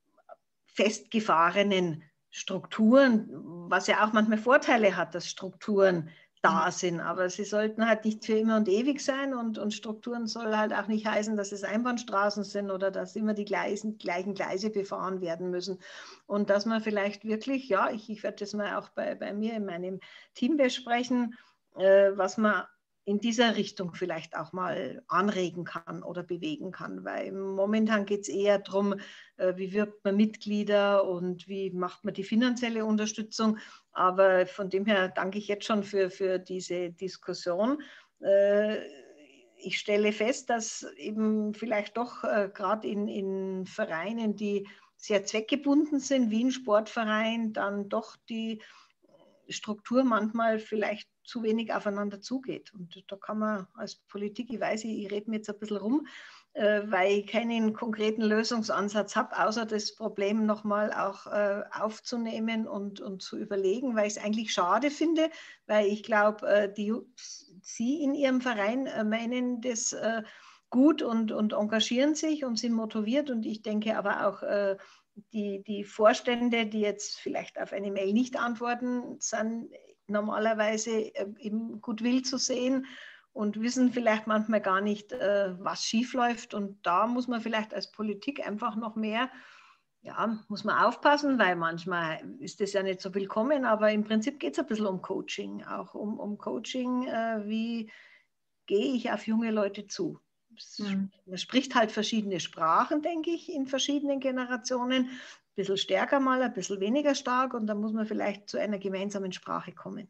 festgefahrenen Strukturen, was ja auch manchmal Vorteile hat, dass Strukturen da sind, aber sie sollten halt nicht für immer und ewig sein und, und Strukturen soll halt auch nicht heißen, dass es Einbahnstraßen sind oder dass immer die Gleisen, gleichen Gleise befahren werden müssen und dass man vielleicht wirklich, ja, ich, ich werde das mal auch bei, bei mir in meinem Team besprechen, äh, was man in dieser Richtung vielleicht auch mal anregen kann oder bewegen kann, weil momentan geht es eher darum, äh, wie wirbt man Mitglieder und wie macht man die finanzielle Unterstützung. Aber von dem her danke ich jetzt schon für, für diese Diskussion. Äh, ich stelle fest, dass eben vielleicht doch äh, gerade in, in Vereinen, die sehr zweckgebunden sind, wie ein Sportverein, dann doch die Struktur manchmal vielleicht zu wenig aufeinander zugeht. Und da kann man als Politik, ich weiß, ich, ich rede mir jetzt ein bisschen rum, äh, weil ich keinen konkreten Lösungsansatz habe, außer das Problem nochmal auch äh, aufzunehmen und, und zu überlegen, weil ich es eigentlich schade finde, weil ich glaube, äh, die Sie in Ihrem Verein äh, meinen das äh, gut und, und engagieren sich und sind motiviert und ich denke aber auch, äh, Die, die Vorstände, die jetzt vielleicht auf eine Mail nicht antworten, sind normalerweise im Goodwill zu sehen und wissen vielleicht manchmal gar nicht, was schief läuft. Und da muss man vielleicht als Politik einfach noch mehr, ja, muss man aufpassen, weil manchmal ist das ja nicht so willkommen, aber im Prinzip geht es ein bisschen um Coaching, auch um, um Coaching, wie gehe ich auf junge Leute zu. Man spricht halt verschiedene Sprachen, denke ich, in verschiedenen Generationen. Ein bisschen stärker mal, ein bisschen weniger stark und dann muss man vielleicht zu einer gemeinsamen Sprache kommen.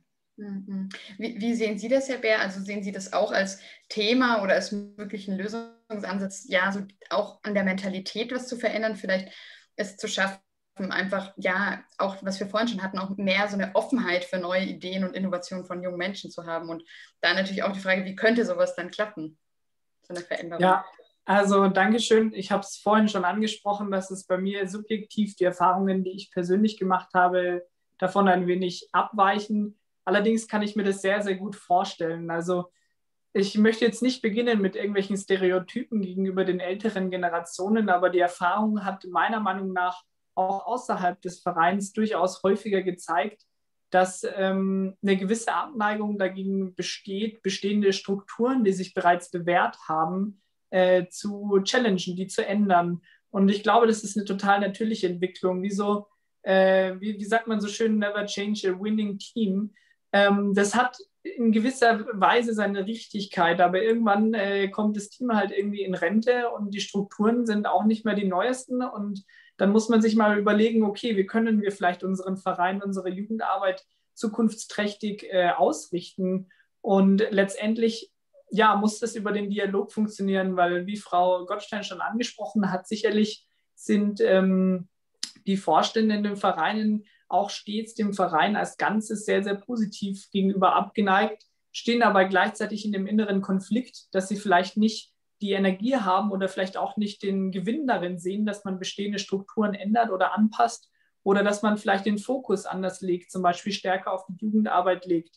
Wie, wie sehen Sie das, Herr Bär? Also sehen Sie das auch als Thema oder als möglichen Lösungsansatz, ja, so auch an der Mentalität was zu verändern, vielleicht es zu schaffen, einfach, ja, auch was wir vorhin schon hatten, auch mehr so eine Offenheit für neue Ideen und Innovationen von jungen Menschen zu haben und da natürlich auch die Frage, wie könnte sowas dann klappen? So eine Veränderung. Ja, also Dankeschön. Ich habe es vorhin schon angesprochen, dass es bei mir subjektiv die Erfahrungen, die ich persönlich gemacht habe, davon ein wenig abweichen. Allerdings kann ich mir das sehr, sehr gut vorstellen. Also ich möchte jetzt nicht beginnen mit irgendwelchen Stereotypen gegenüber den älteren Generationen, aber die Erfahrung hat meiner Meinung nach auch außerhalb des Vereins durchaus häufiger gezeigt, dass ähm, eine gewisse Abneigung dagegen besteht, bestehende Strukturen, die sich bereits bewährt haben, äh, zu challengen, die zu ändern. Und ich glaube, das ist eine total natürliche Entwicklung. Wie, so, äh, wie, wie sagt man so schön, never change a winning team. Ähm, das hat in gewisser Weise seine Richtigkeit, aber irgendwann äh, kommt das Team halt irgendwie in Rente und die Strukturen sind auch nicht mehr die neuesten und dann muss man sich mal überlegen, okay, wie können wir vielleicht unseren Verein, unsere Jugendarbeit zukunftsträchtig äh, ausrichten und letztendlich ja, muss das über den Dialog funktionieren, weil wie Frau Gottstein schon angesprochen hat, sicherlich sind ähm, die Vorstände in den Vereinen auch stets dem Verein als Ganzes sehr, sehr positiv gegenüber abgeneigt, stehen aber gleichzeitig in dem inneren Konflikt, dass sie vielleicht nicht die Energie haben oder vielleicht auch nicht den Gewinn darin sehen, dass man bestehende Strukturen ändert oder anpasst oder dass man vielleicht den Fokus anders legt, zum Beispiel stärker auf die Jugendarbeit legt.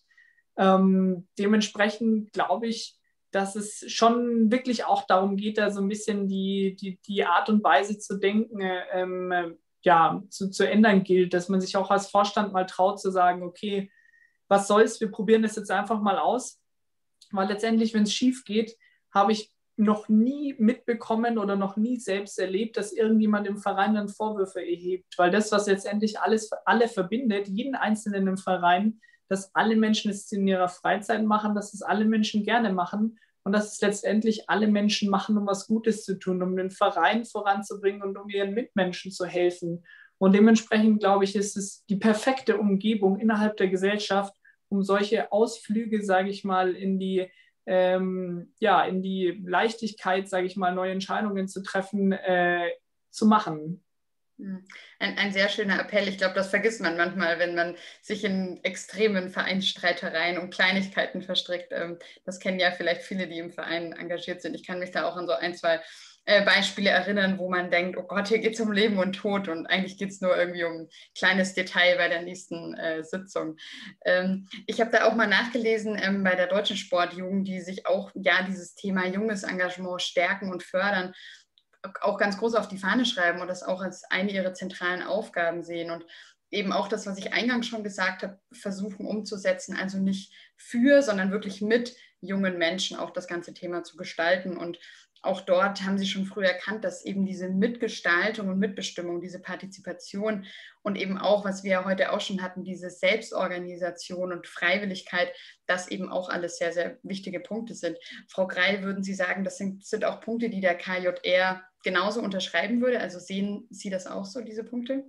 Ähm, dementsprechend glaube ich, dass es schon wirklich auch darum geht, da so ein bisschen die, die, die Art und Weise zu denken, ähm, ja, zu, zu ändern gilt, dass man sich auch als Vorstand mal traut zu sagen, okay, was soll's, wir probieren das jetzt einfach mal aus, weil letztendlich, wenn es schief geht, habe ich noch nie mitbekommen oder noch nie selbst erlebt, dass irgendjemand im Verein dann Vorwürfe erhebt, weil das, was letztendlich alles alle verbindet, jeden Einzelnen im Verein, dass alle Menschen es in ihrer Freizeit machen, dass es alle Menschen gerne machen und dass es letztendlich alle Menschen machen, um was Gutes zu tun, um den Verein voranzubringen und um ihren Mitmenschen zu helfen. Und dementsprechend, glaube ich, ist es die perfekte Umgebung innerhalb der Gesellschaft, um solche Ausflüge, sage ich mal, in die, ähm, ja, in die Leichtigkeit, sage ich mal, neue Entscheidungen zu treffen, äh, zu machen. Ein, ein sehr schöner Appell. Ich glaube, das vergisst man manchmal, wenn man sich in extremen Vereinsstreitereien und Kleinigkeiten verstrickt. Das kennen ja vielleicht viele, die im Verein engagiert sind. Ich kann mich da auch an so ein, zwei Beispiele erinnern, wo man denkt, oh Gott, hier geht es um Leben und Tod und eigentlich geht es nur irgendwie um ein kleines Detail bei der nächsten äh, Sitzung. Ähm, ich habe da auch mal nachgelesen ähm, bei der Deutschen Sportjugend, die sich auch ja dieses Thema junges Engagement stärken und fördern, auch ganz groß auf die Fahne schreiben und das auch als eine ihrer zentralen Aufgaben sehen und eben auch das, was ich eingangs schon gesagt habe, versuchen umzusetzen, also nicht für, sondern wirklich mit jungen Menschen auch das ganze Thema zu gestalten. Und auch dort haben sie schon früh erkannt, dass eben diese Mitgestaltung und Mitbestimmung, diese Partizipation und eben auch, was wir ja heute auch schon hatten, diese Selbstorganisation und Freiwilligkeit, das eben auch alles sehr, sehr wichtige Punkte sind. Frau Greil, würden Sie sagen, das sind, sind auch Punkte, die der K J R genauso unterschreiben würde? Also sehen Sie das auch so, diese Punkte?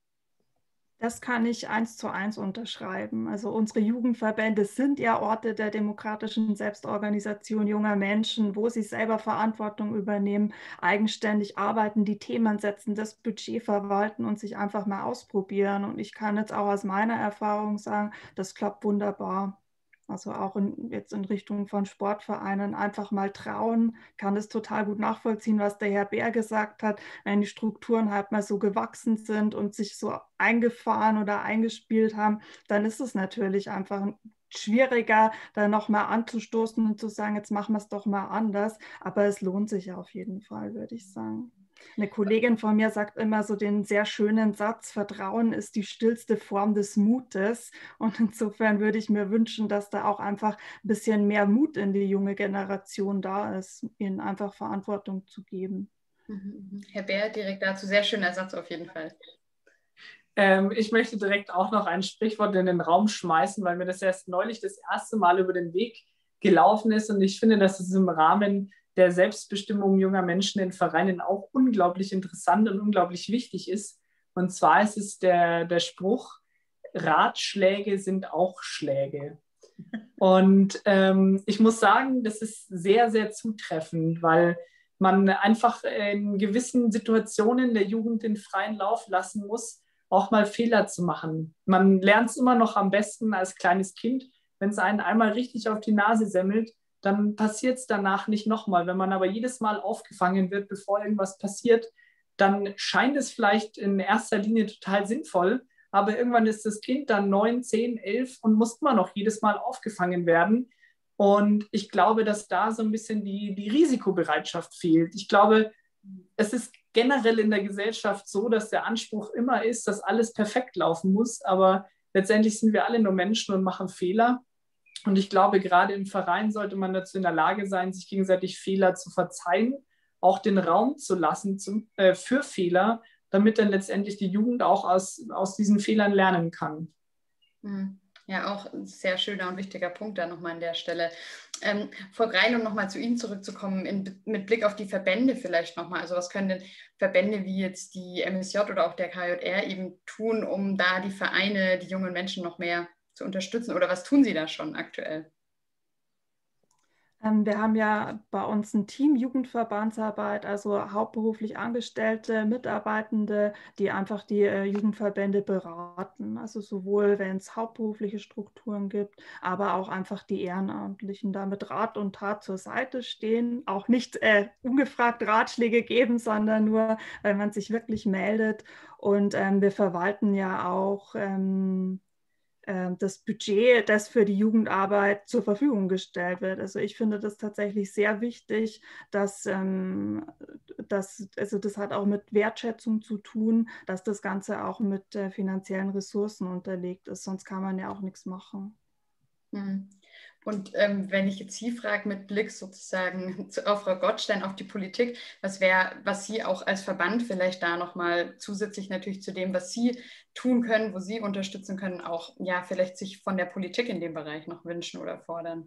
Das kann ich eins zu eins unterschreiben. Also unsere Jugendverbände sind ja Orte der demokratischen Selbstorganisation junger Menschen, wo sie selber Verantwortung übernehmen, eigenständig arbeiten, die Themen setzen, das Budget verwalten und sich einfach mal ausprobieren. Und ich kann jetzt auch aus meiner Erfahrung sagen, das klappt wunderbar. Also auch in, jetzt in Richtung von Sportvereinen einfach mal trauen, kann es total gut nachvollziehen, was der Herr Bär gesagt hat, wenn die Strukturen halt mal so gewachsen sind und sich so eingefahren oder eingespielt haben, dann ist es natürlich einfach schwieriger, da nochmal anzustoßen und zu sagen, jetzt machen wir es doch mal anders, aber es lohnt sich auf jeden Fall, würde ich sagen. Eine Kollegin von mir sagt immer so den sehr schönen Satz, Vertrauen ist die stillste Form des Mutes. Und insofern würde ich mir wünschen, dass da auch einfach ein bisschen mehr Mut in die junge Generation da ist, ihnen einfach Verantwortung zu geben. Herr Bär, direkt dazu, sehr schöner Satz auf jeden Fall. Ähm, ich möchte direkt auch noch ein Sprichwort in den Raum schmeißen, weil mir das erst neulich das erste Mal über den Weg gelaufen ist und ich finde, dass es im Rahmen der Selbstbestimmung junger Menschen in Vereinen auch unglaublich interessant und unglaublich wichtig ist. Und zwar ist es der, der Spruch, Ratschläge sind auch Schläge. Und ähm, ich muss sagen, das ist sehr, sehr zutreffend, weil man einfach in gewissen Situationen der Jugend den freien Lauf lassen muss, auch mal Fehler zu machen. Man lernt es immer noch am besten als kleines Kind, wenn es einen einmal richtig auf die Nase semmelt, dann passiert es danach nicht nochmal. Wenn man aber jedes Mal aufgefangen wird, bevor irgendwas passiert, dann scheint es vielleicht in erster Linie total sinnvoll. aber irgendwann ist das Kind dann neun, zehn, elf und muss immer noch jedes Mal aufgefangen werden. Und ich glaube, dass da so ein bisschen die, die Risikobereitschaft fehlt. Ich glaube, es ist generell in der Gesellschaft so, dass der Anspruch immer ist, dass alles perfekt laufen muss, aber letztendlich sind wir alle nur Menschen und machen Fehler. Und ich glaube, gerade im Verein sollte man dazu in der Lage sein, sich gegenseitig Fehler zu verzeihen, auch den Raum zu lassen zum, äh, für Fehler, damit dann letztendlich die Jugend auch aus, aus diesen Fehlern lernen kann. Ja, auch ein sehr schöner und wichtiger Punkt da nochmal an der Stelle. Ähm, Frau Greil, um nochmal zu Ihnen zurückzukommen, in, mit Blick auf die Verbände vielleicht nochmal. Also was können denn Verbände wie jetzt die M S J oder auch der K J R eben tun, um da die Vereine, die jungen Menschen noch mehr zu unterstützen? Oder was tun Sie da schon aktuell? Wir haben ja bei uns ein Team Jugendverbandsarbeit, also hauptberuflich angestellte Mitarbeitende, die einfach die äh, Jugendverbände beraten. Also sowohl, wenn es hauptberufliche Strukturen gibt, aber auch einfach die Ehrenamtlichen da mit Rat und Tat zur Seite stehen. Auch nicht äh, ungefragt Ratschläge geben, sondern nur, wenn man sich wirklich meldet. Und ähm, wir verwalten ja auch ähm, das Budget, das für die Jugendarbeit zur Verfügung gestellt wird. Also ich finde das tatsächlich sehr wichtig, dass, ähm, dass also das hat auch mit Wertschätzung zu tun, dass das Ganze auch mit äh, finanziellen Ressourcen unterlegt ist, sonst kann man ja auch nichts machen. Hm. Und ähm, wenn ich jetzt Sie frage, mit Blick sozusagen auf Frau Gottstein, auf die Politik, was wäre, was Sie auch als Verband vielleicht da nochmal zusätzlich natürlich zu dem, was Sie tun können, wo Sie unterstützen können, auch ja vielleicht sich von der Politik in dem Bereich noch wünschen oder fordern?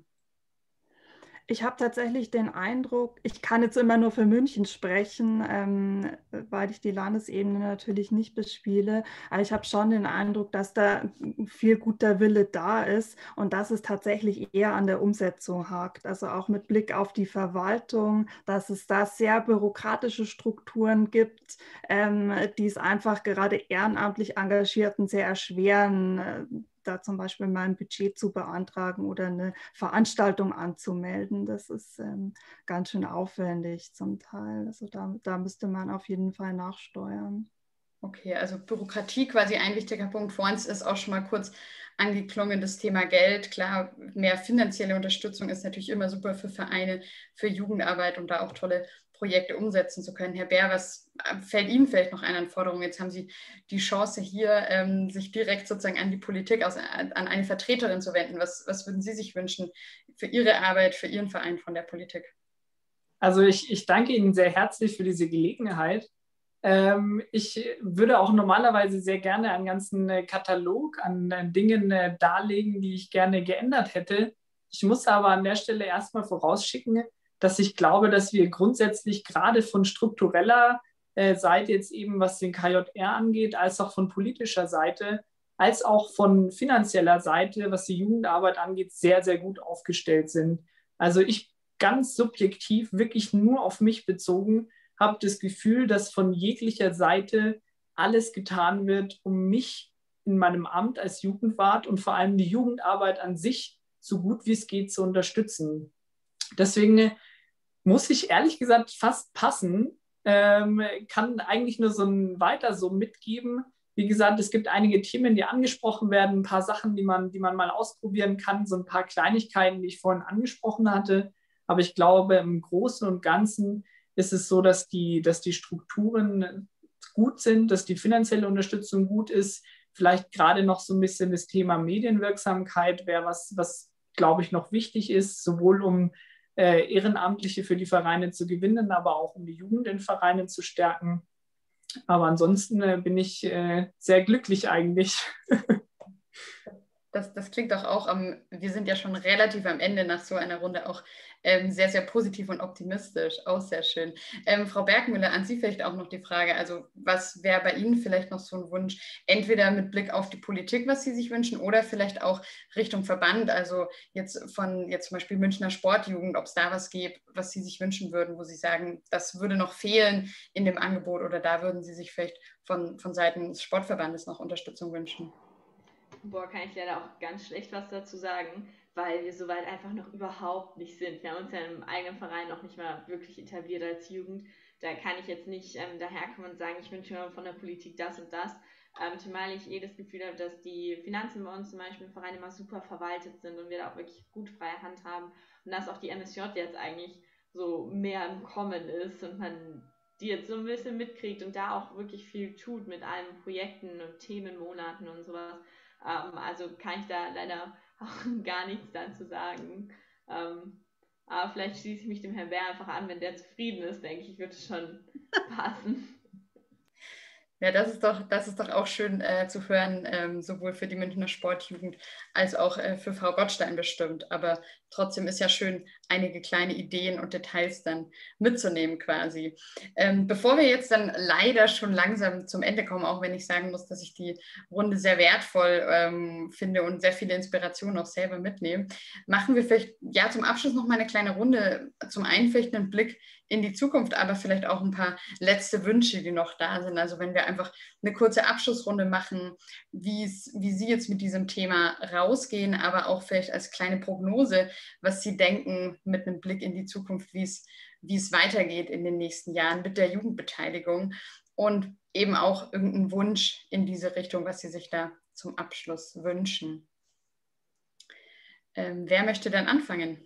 Ich habe tatsächlich den Eindruck, ich kann jetzt immer nur für München sprechen, ähm, weil ich die Landesebene natürlich nicht bespiele, aber ich habe schon den Eindruck, dass da viel guter Wille da ist und dass es tatsächlich eher an der Umsetzung hakt. Also auch mit Blick auf die Verwaltung, dass es da sehr bürokratische Strukturen gibt, ähm, die es einfach gerade ehrenamtlich Engagierten sehr erschweren, äh, da zum Beispiel mal ein Budget zu beantragen oder eine Veranstaltung anzumelden. Das ist ähm, ganz schön aufwendig zum Teil. Also da, da müsste man auf jeden Fall nachsteuern. Okay, also Bürokratie quasi ein wichtiger Punkt. Vor uns ist auch schon mal kurz angeklungen, das Thema Geld. Klar, mehr finanzielle Unterstützung ist natürlich immer super für Vereine, für Jugendarbeit, um da auch tolle Projekte umsetzen zu können. Herr Bär, was fällt Ihnen vielleicht noch ein an Forderungen? Jetzt haben Sie die Chance hier, ähm, sich direkt sozusagen an die Politik, aus, an eine Vertreterin zu wenden. Was, was würden Sie sich wünschen für Ihre Arbeit, für Ihren Verein von der Politik? Also ich, ich danke Ihnen sehr herzlich für diese Gelegenheit. Ähm, ich würde auch normalerweise sehr gerne einen ganzen äh, Katalog an äh, Dingen äh, darlegen, die ich gerne geändert hätte. Ich muss aber an der Stelle erstmal vorausschicken, dass ich glaube, dass wir grundsätzlich gerade von struktureller äh, Seite jetzt eben, was den K J R angeht, als auch von politischer Seite, als auch von finanzieller Seite, was die Jugendarbeit angeht, sehr, sehr gut aufgestellt sind. Also ich ganz subjektiv, wirklich nur auf mich bezogen, habe das Gefühl, dass von jeglicher Seite alles getan wird, um mich in meinem Amt als Jugendwart und vor allem die Jugendarbeit an sich so gut wie es geht zu unterstützen. Deswegen muss ich ehrlich gesagt fast passen, ähm, kann eigentlich nur so ein weiter so mitgeben. Wie gesagt, es gibt einige Themen, die angesprochen werden, ein paar Sachen, die man, die man mal ausprobieren kann, so ein paar Kleinigkeiten, die ich vorhin angesprochen hatte. Aber ich glaube, im Großen und Ganzen ist es so, dass die, dass die Strukturen gut sind, dass die finanzielle Unterstützung gut ist. Vielleicht gerade noch so ein bisschen das Thema Medienwirksamkeit wäre was, was glaube ich, noch wichtig ist, sowohl um äh, Ehrenamtliche für die Vereine zu gewinnen, aber auch um die Jugend in Vereinen zu stärken. Aber ansonsten äh, bin ich äh, sehr glücklich eigentlich. Das, das klingt doch auch, am, wir sind ja schon relativ am Ende nach so einer Runde auch ähm, sehr, sehr positiv und optimistisch. Auch sehr schön. Ähm, Frau Bergmüller, an Sie vielleicht auch noch die Frage, also was wäre bei Ihnen vielleicht noch so ein Wunsch, entweder mit Blick auf die Politik, was Sie sich wünschen, oder vielleicht auch Richtung Verband, also jetzt von jetzt zum Beispiel Münchner Sportjugend, ob es da was gibt, was Sie sich wünschen würden, wo Sie sagen, das würde noch fehlen in dem Angebot, oder da würden Sie sich vielleicht von, von Seiten des Sportverbandes noch Unterstützung wünschen? Boah, kann ich leider auch ganz schlecht was dazu sagen, weil wir soweit einfach noch überhaupt nicht sind. Wir haben uns ja im eigenen Verein noch nicht mal wirklich etabliert als Jugend. da kann ich jetzt nicht ähm, daherkommen und sagen, ich wünsche mir von der Politik das und das, ähm, zumal ich eh das Gefühl habe, dass die Finanzen bei uns zum Beispiel im Verein immer super verwaltet sind und wir da auch wirklich gut freie Hand haben und dass auch die M S J jetzt eigentlich so mehr im Kommen ist und man die jetzt so ein bisschen mitkriegt und da auch wirklich viel tut mit allen Projekten und Themenmonaten und sowas. Ähm, also kann ich da leider auch gar nichts dazu sagen. Ähm, aber vielleicht schließe ich mich dem Herrn Bär einfach an, wenn der zufrieden ist, denke ich, wird es schon passen. Ja, das ist doch, das ist doch auch schön äh, zu hören, ähm, sowohl für die Münchner Sportjugend als auch äh, für Frau Gottstein bestimmt. Aber trotzdem ist ja schön, einige kleine Ideen und Details dann mitzunehmen quasi. Ähm, bevor wir jetzt dann leider schon langsam zum Ende kommen, auch wenn ich sagen muss, dass ich die Runde sehr wertvoll ähm, finde und sehr viele Inspirationen auch selber mitnehme, machen wir vielleicht ja zum Abschluss noch mal eine kleine Runde. Zum einen vielleicht einen Blick in die Zukunft, aber vielleicht auch ein paar letzte Wünsche, die noch da sind. Also wenn wir einfach eine kurze Abschlussrunde machen, wie Sie jetzt mit diesem Thema rausgehen, aber auch vielleicht als kleine Prognose, was Sie denken mit einem Blick in die Zukunft, wie es, wie es weitergeht in den nächsten Jahren mit der Jugendbeteiligung und eben auch irgendeinen Wunsch in diese Richtung, was Sie sich da zum Abschluss wünschen. Ähm, wer möchte dann anfangen?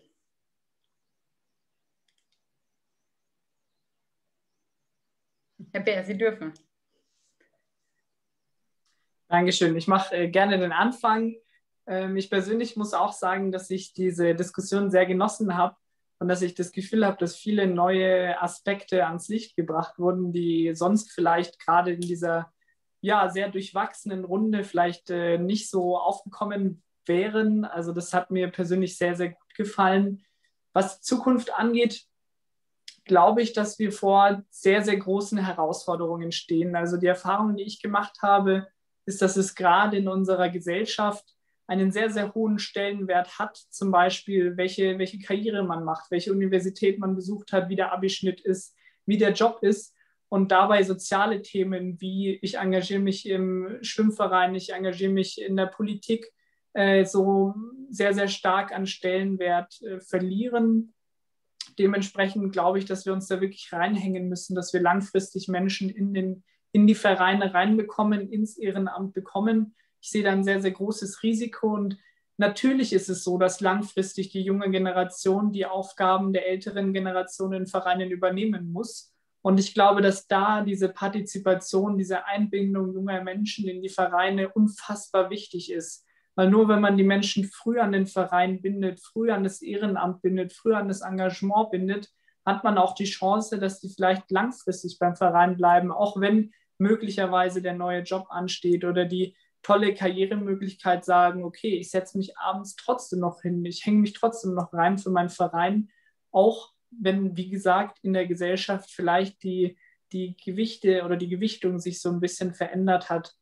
Herr Bär, Sie dürfen. Dankeschön. Ich mache äh, gerne den Anfang. Ähm, ich persönlich muss auch sagen, dass ich diese Diskussion sehr genossen habe und dass ich das Gefühl habe, dass viele neue Aspekte ans Licht gebracht wurden, die sonst vielleicht gerade in dieser ja, sehr durchwachsenen Runde vielleicht äh, nicht so aufgekommen wären. Also das hat mir persönlich sehr, sehr gut gefallen. Was die Zukunft angeht, glaube ich, dass wir vor sehr, sehr großen Herausforderungen stehen. Also die Erfahrung, die ich gemacht habe, ist, dass es gerade in unserer Gesellschaft einen sehr, sehr hohen Stellenwert hat, zum Beispiel, welche, welche Karriere man macht, welche Universität man besucht hat, wie der Abischnitt ist, wie der Job ist. Und dabei soziale Themen wie ich engagiere mich im Schwimmverein, ich engagiere mich in der Politik, äh, so sehr, sehr stark an Stellenwert äh, verlieren. Dementsprechend glaube ich, dass wir uns da wirklich reinhängen müssen, dass wir langfristig Menschen in, den, in die Vereine reinbekommen, ins Ehrenamt bekommen. Ich sehe da ein sehr, sehr großes Risiko und natürlich ist es so, dass langfristig die junge Generation die Aufgaben der älteren Generation in Vereinen übernehmen muss. Und ich glaube, dass da diese Partizipation, diese Einbindung junger Menschen in die Vereine unfassbar wichtig ist. Weil nur wenn man die Menschen früh an den Verein bindet, früh an das Ehrenamt bindet, früh an das Engagement bindet, hat man auch die Chance, dass die vielleicht langfristig beim Verein bleiben, auch wenn möglicherweise der neue Job ansteht oder die tolle Karrieremöglichkeit sagen, okay, ich setze mich abends trotzdem noch hin, ich hänge mich trotzdem noch rein für meinen Verein, auch wenn, wie gesagt, in der Gesellschaft vielleicht die, die Gewichte oder die Gewichtung sich so ein bisschen verändert hat.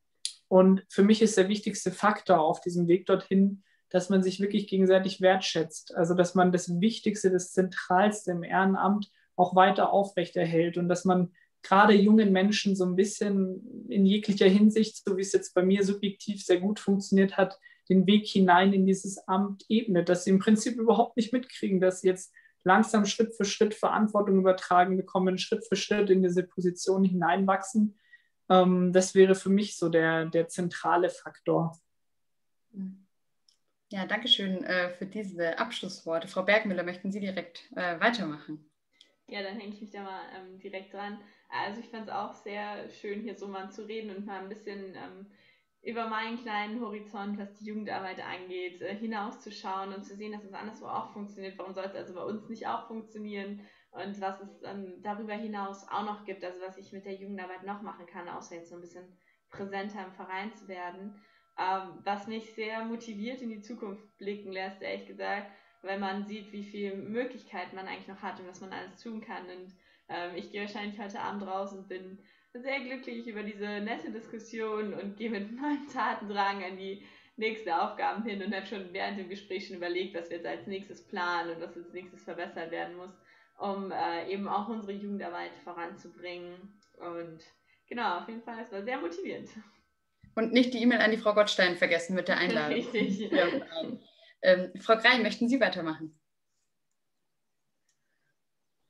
Und für mich ist der wichtigste Faktor auf diesem Weg dorthin, dass man sich wirklich gegenseitig wertschätzt. Also dass man das Wichtigste, das Zentralste im Ehrenamt auch weiter aufrechterhält und dass man gerade jungen Menschen so ein bisschen in jeglicher Hinsicht, so wie es jetzt bei mir subjektiv sehr gut funktioniert hat, den Weg hinein in dieses Amt ebnet, dass sie im Prinzip überhaupt nicht mitkriegen, dass sie jetzt langsam Schritt für Schritt Verantwortung übertragen bekommen, Schritt für Schritt in diese Position hineinwachsen. Das wäre für mich so der, der zentrale Faktor. Ja, danke schön äh, für diese Abschlussworte. Frau Bergmüller, möchten Sie direkt äh, weitermachen? Ja, dann hänge ich mich da mal ähm, direkt dran. Also ich fand es auch sehr schön, hier so mal zu reden und mal ein bisschen ähm, über meinen kleinen Horizont, was die Jugendarbeit angeht, äh, hinauszuschauen und zu sehen, dass es anderswo auch funktioniert. Warum soll es also bei uns nicht auch funktionieren? Und was es ähm, darüber hinaus auch noch gibt, also was ich mit der Jugendarbeit noch machen kann, außer jetzt so ein bisschen präsenter im Verein zu werden. Ähm, was mich sehr motiviert in die Zukunft blicken lässt, ehrlich gesagt, weil man sieht, wie viele Möglichkeiten man eigentlich noch hat und was man alles tun kann. Und ähm, ich gehe wahrscheinlich heute Abend raus und bin sehr glücklich über diese nette Diskussion und gehe mit meinem Tatendrang an die nächsten Aufgaben hin und habe schon während dem Gespräch schon überlegt, was wir jetzt als nächstes planen und was als nächstes verbessert werden muss, um äh, eben auch unsere Jugendarbeit voranzubringen. Und genau, auf jeden Fall, es war sehr motivierend. Und nicht die E-Mail an die Frau Gottstein vergessen mit der Einladung. Richtig. Ja, ähm, Frau Grein, möchten Sie weitermachen?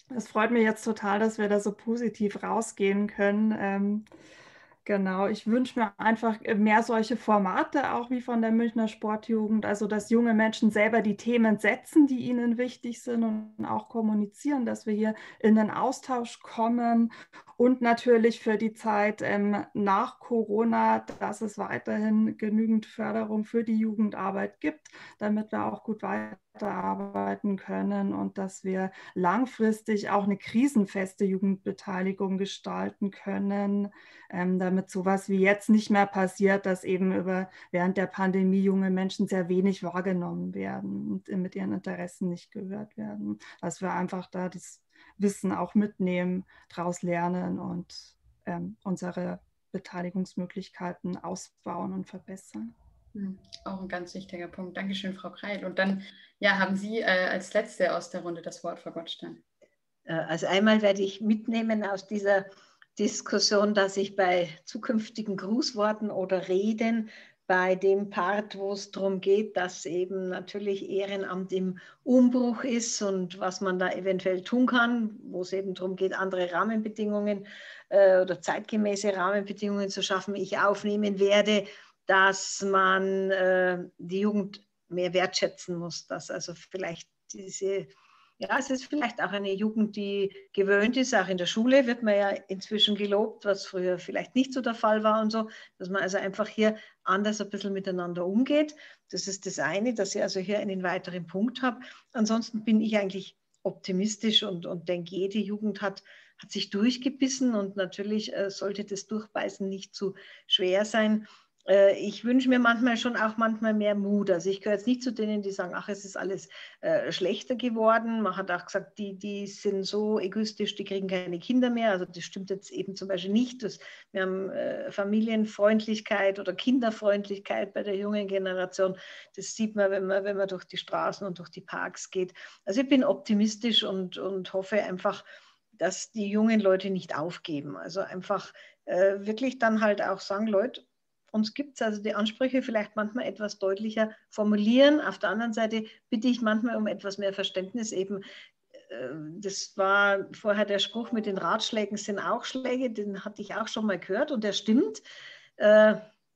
Das freut mich jetzt total, dass wir da so positiv rausgehen können. Ähm, Genau, ich wünsche mir einfach mehr solche Formate, auch wie von der Münchner Sportjugend, also dass junge Menschen selber die Themen setzen, die ihnen wichtig sind und auch kommunizieren, dass wir hier in den Austausch kommen und natürlich für die Zeit ähm, nach Corona, dass es weiterhin genügend Förderung für die Jugendarbeit gibt, damit wir auch gut weiterarbeiten können und dass wir langfristig auch eine krisenfeste Jugendbeteiligung gestalten können, ähm, damit sowas wie jetzt nicht mehr passiert, dass eben über, während der Pandemie junge Menschen sehr wenig wahrgenommen werden und mit ihren Interessen nicht gehört werden. Dass wir einfach da das Wissen auch mitnehmen, daraus lernen und ähm, unsere Beteiligungsmöglichkeiten ausbauen und verbessern. Auch ein ganz wichtiger Punkt. Dankeschön, Frau Kreil. Und dann ja, haben Sie äh, als Letzte aus der Runde das Wort, Frau Gottstein. Also einmal werde ich mitnehmen aus dieser Diskussion, dass ich bei zukünftigen Grußworten oder Reden bei dem Part, wo es darum geht, dass eben natürlich Ehrenamt im Umbruch ist und was man da eventuell tun kann, wo es eben darum geht, andere Rahmenbedingungen äh, oder zeitgemäße Rahmenbedingungen zu schaffen, ich aufnehmen werde, dass man äh, die Jugend mehr wertschätzen muss, dass also vielleicht diese Ja, es ist vielleicht auch eine Jugend, die gewöhnt ist. Auch in der Schule wird man ja inzwischen gelobt, was früher vielleicht nicht so der Fall war und so, dass man also einfach hier anders ein bisschen miteinander umgeht. Das ist das eine, dass ich also hier einen weiteren Punkt habe. Ansonsten bin ich eigentlich optimistisch und, und denke, jede Jugend hat, hat sich durchgebissen und natürlich äh, sollte das Durchbeißen nicht zu schwer sein. Ich wünsche mir manchmal schon auch manchmal mehr Mut. Also ich gehöre jetzt nicht zu denen, die sagen, ach, es ist alles äh, schlechter geworden. Man hat auch gesagt, die, die sind so egoistisch, die kriegen keine Kinder mehr. Also das stimmt jetzt eben zum Beispiel nicht. Das, wir haben äh, Familienfreundlichkeit oder Kinderfreundlichkeit bei der jungen Generation. Das sieht man, wenn man, wenn man durch die Straßen und durch die Parks geht. Also ich bin optimistisch und, und hoffe einfach, dass die jungen Leute nicht aufgeben. Also einfach äh, wirklich dann halt auch sagen, Leute, uns gibt es also die Ansprüche vielleicht manchmal etwas deutlicher formulieren. Auf der anderen Seite bitte ich manchmal um etwas mehr Verständnis. Eben, äh, das war vorher der Spruch mit den Ratschlägen sind auch Schläge, den hatte ich auch schon mal gehört und der stimmt. Äh,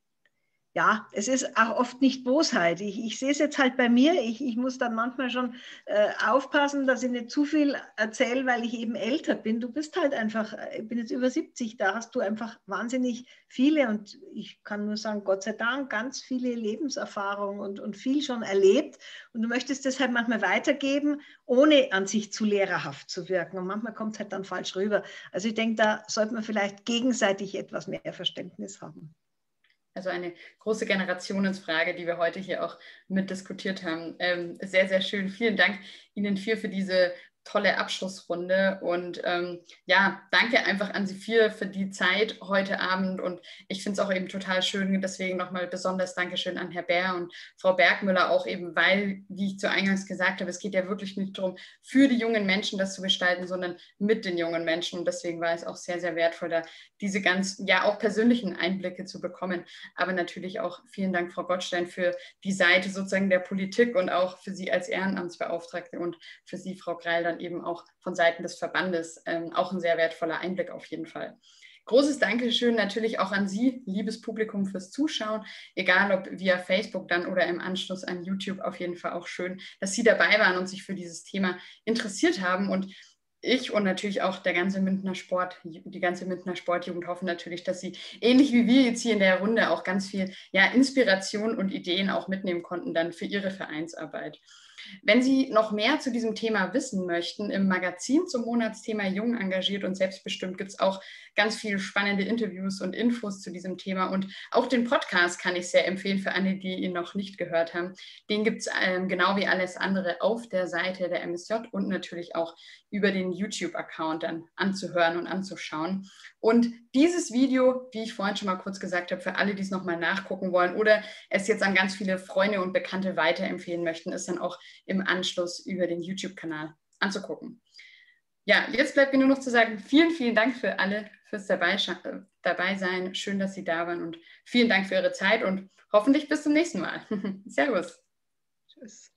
Ja, es ist auch oft nicht Bosheit. Ich, ich sehe es jetzt halt bei mir. Ich, ich muss dann manchmal schon äh, aufpassen, dass ich nicht zu viel erzähle, weil ich eben älter bin. Du bist halt einfach, ich bin jetzt über siebzig, da hast du einfach wahnsinnig viele und ich kann nur sagen, Gott sei Dank, ganz viele Lebenserfahrungen und, und viel schon erlebt. Und du möchtest das halt manchmal weitergeben, ohne an sich zu lehrerhaft zu wirken. Und manchmal kommt es halt dann falsch rüber. Also ich denke, da sollte man vielleicht gegenseitig etwas mehr Verständnis haben. Also eine große Generationsfrage, die wir heute hier auch mitdiskutiert haben. Ähm, sehr, sehr schön. Vielen Dank Ihnen vier für diese tolle Abschlussrunde und ähm, ja, danke einfach an Sie vier für die Zeit heute Abend und ich finde es auch eben total schön, deswegen nochmal besonders Dankeschön an Herr Bär und Frau Bergmüller auch eben, weil, wie ich zu Eingangs gesagt habe, es geht ja wirklich nicht darum, für die jungen Menschen das zu gestalten, sondern mit den jungen Menschen und deswegen war es auch sehr, sehr wertvoll, da diese ganz, ja auch persönlichen Einblicke zu bekommen, aber natürlich auch vielen Dank, Frau Gottstein, für die Seite sozusagen der Politik und auch für Sie als Ehrenamtsbeauftragte und für Sie, Frau Kreil, dann eben auch von Seiten des Verbandes ähm, auch ein sehr wertvoller Einblick auf jeden Fall. Großes Dankeschön natürlich auch an Sie, liebes Publikum, fürs Zuschauen, egal ob via Facebook dann oder im Anschluss an YouTube, auf jeden Fall auch schön, dass Sie dabei waren und sich für dieses Thema interessiert haben und ich und natürlich auch der ganze Münchner Sport, die ganze Münchner Sportjugend hoffen natürlich, dass sie ähnlich wie wir jetzt hier in der Runde auch ganz viel ja, Inspiration und Ideen auch mitnehmen konnten dann für ihre Vereinsarbeit. Wenn Sie noch mehr zu diesem Thema wissen möchten, im Magazin zum Monatsthema Jung, engagiert und selbstbestimmt gibt es auch ganz viele spannende Interviews und Infos zu diesem Thema und auch den Podcast kann ich sehr empfehlen für alle, die ihn noch nicht gehört haben. Den gibt es ähm, genau wie alles andere auf der Seite der M S J und natürlich auch über den YouTube-Account dann anzuhören und anzuschauen. Und dieses Video, wie ich vorhin schon mal kurz gesagt habe, für alle, die es nochmal nachgucken wollen oder es jetzt an ganz viele Freunde und Bekannte weiterempfehlen möchten, ist dann auch im Anschluss über den YouTube-Kanal anzugucken. Ja, jetzt bleibt mir nur noch zu sagen, vielen, vielen Dank für alle fürs dabei, dabei sein. Schön, dass Sie da waren und vielen Dank für Ihre Zeit und hoffentlich bis zum nächsten Mal. Servus. Tschüss.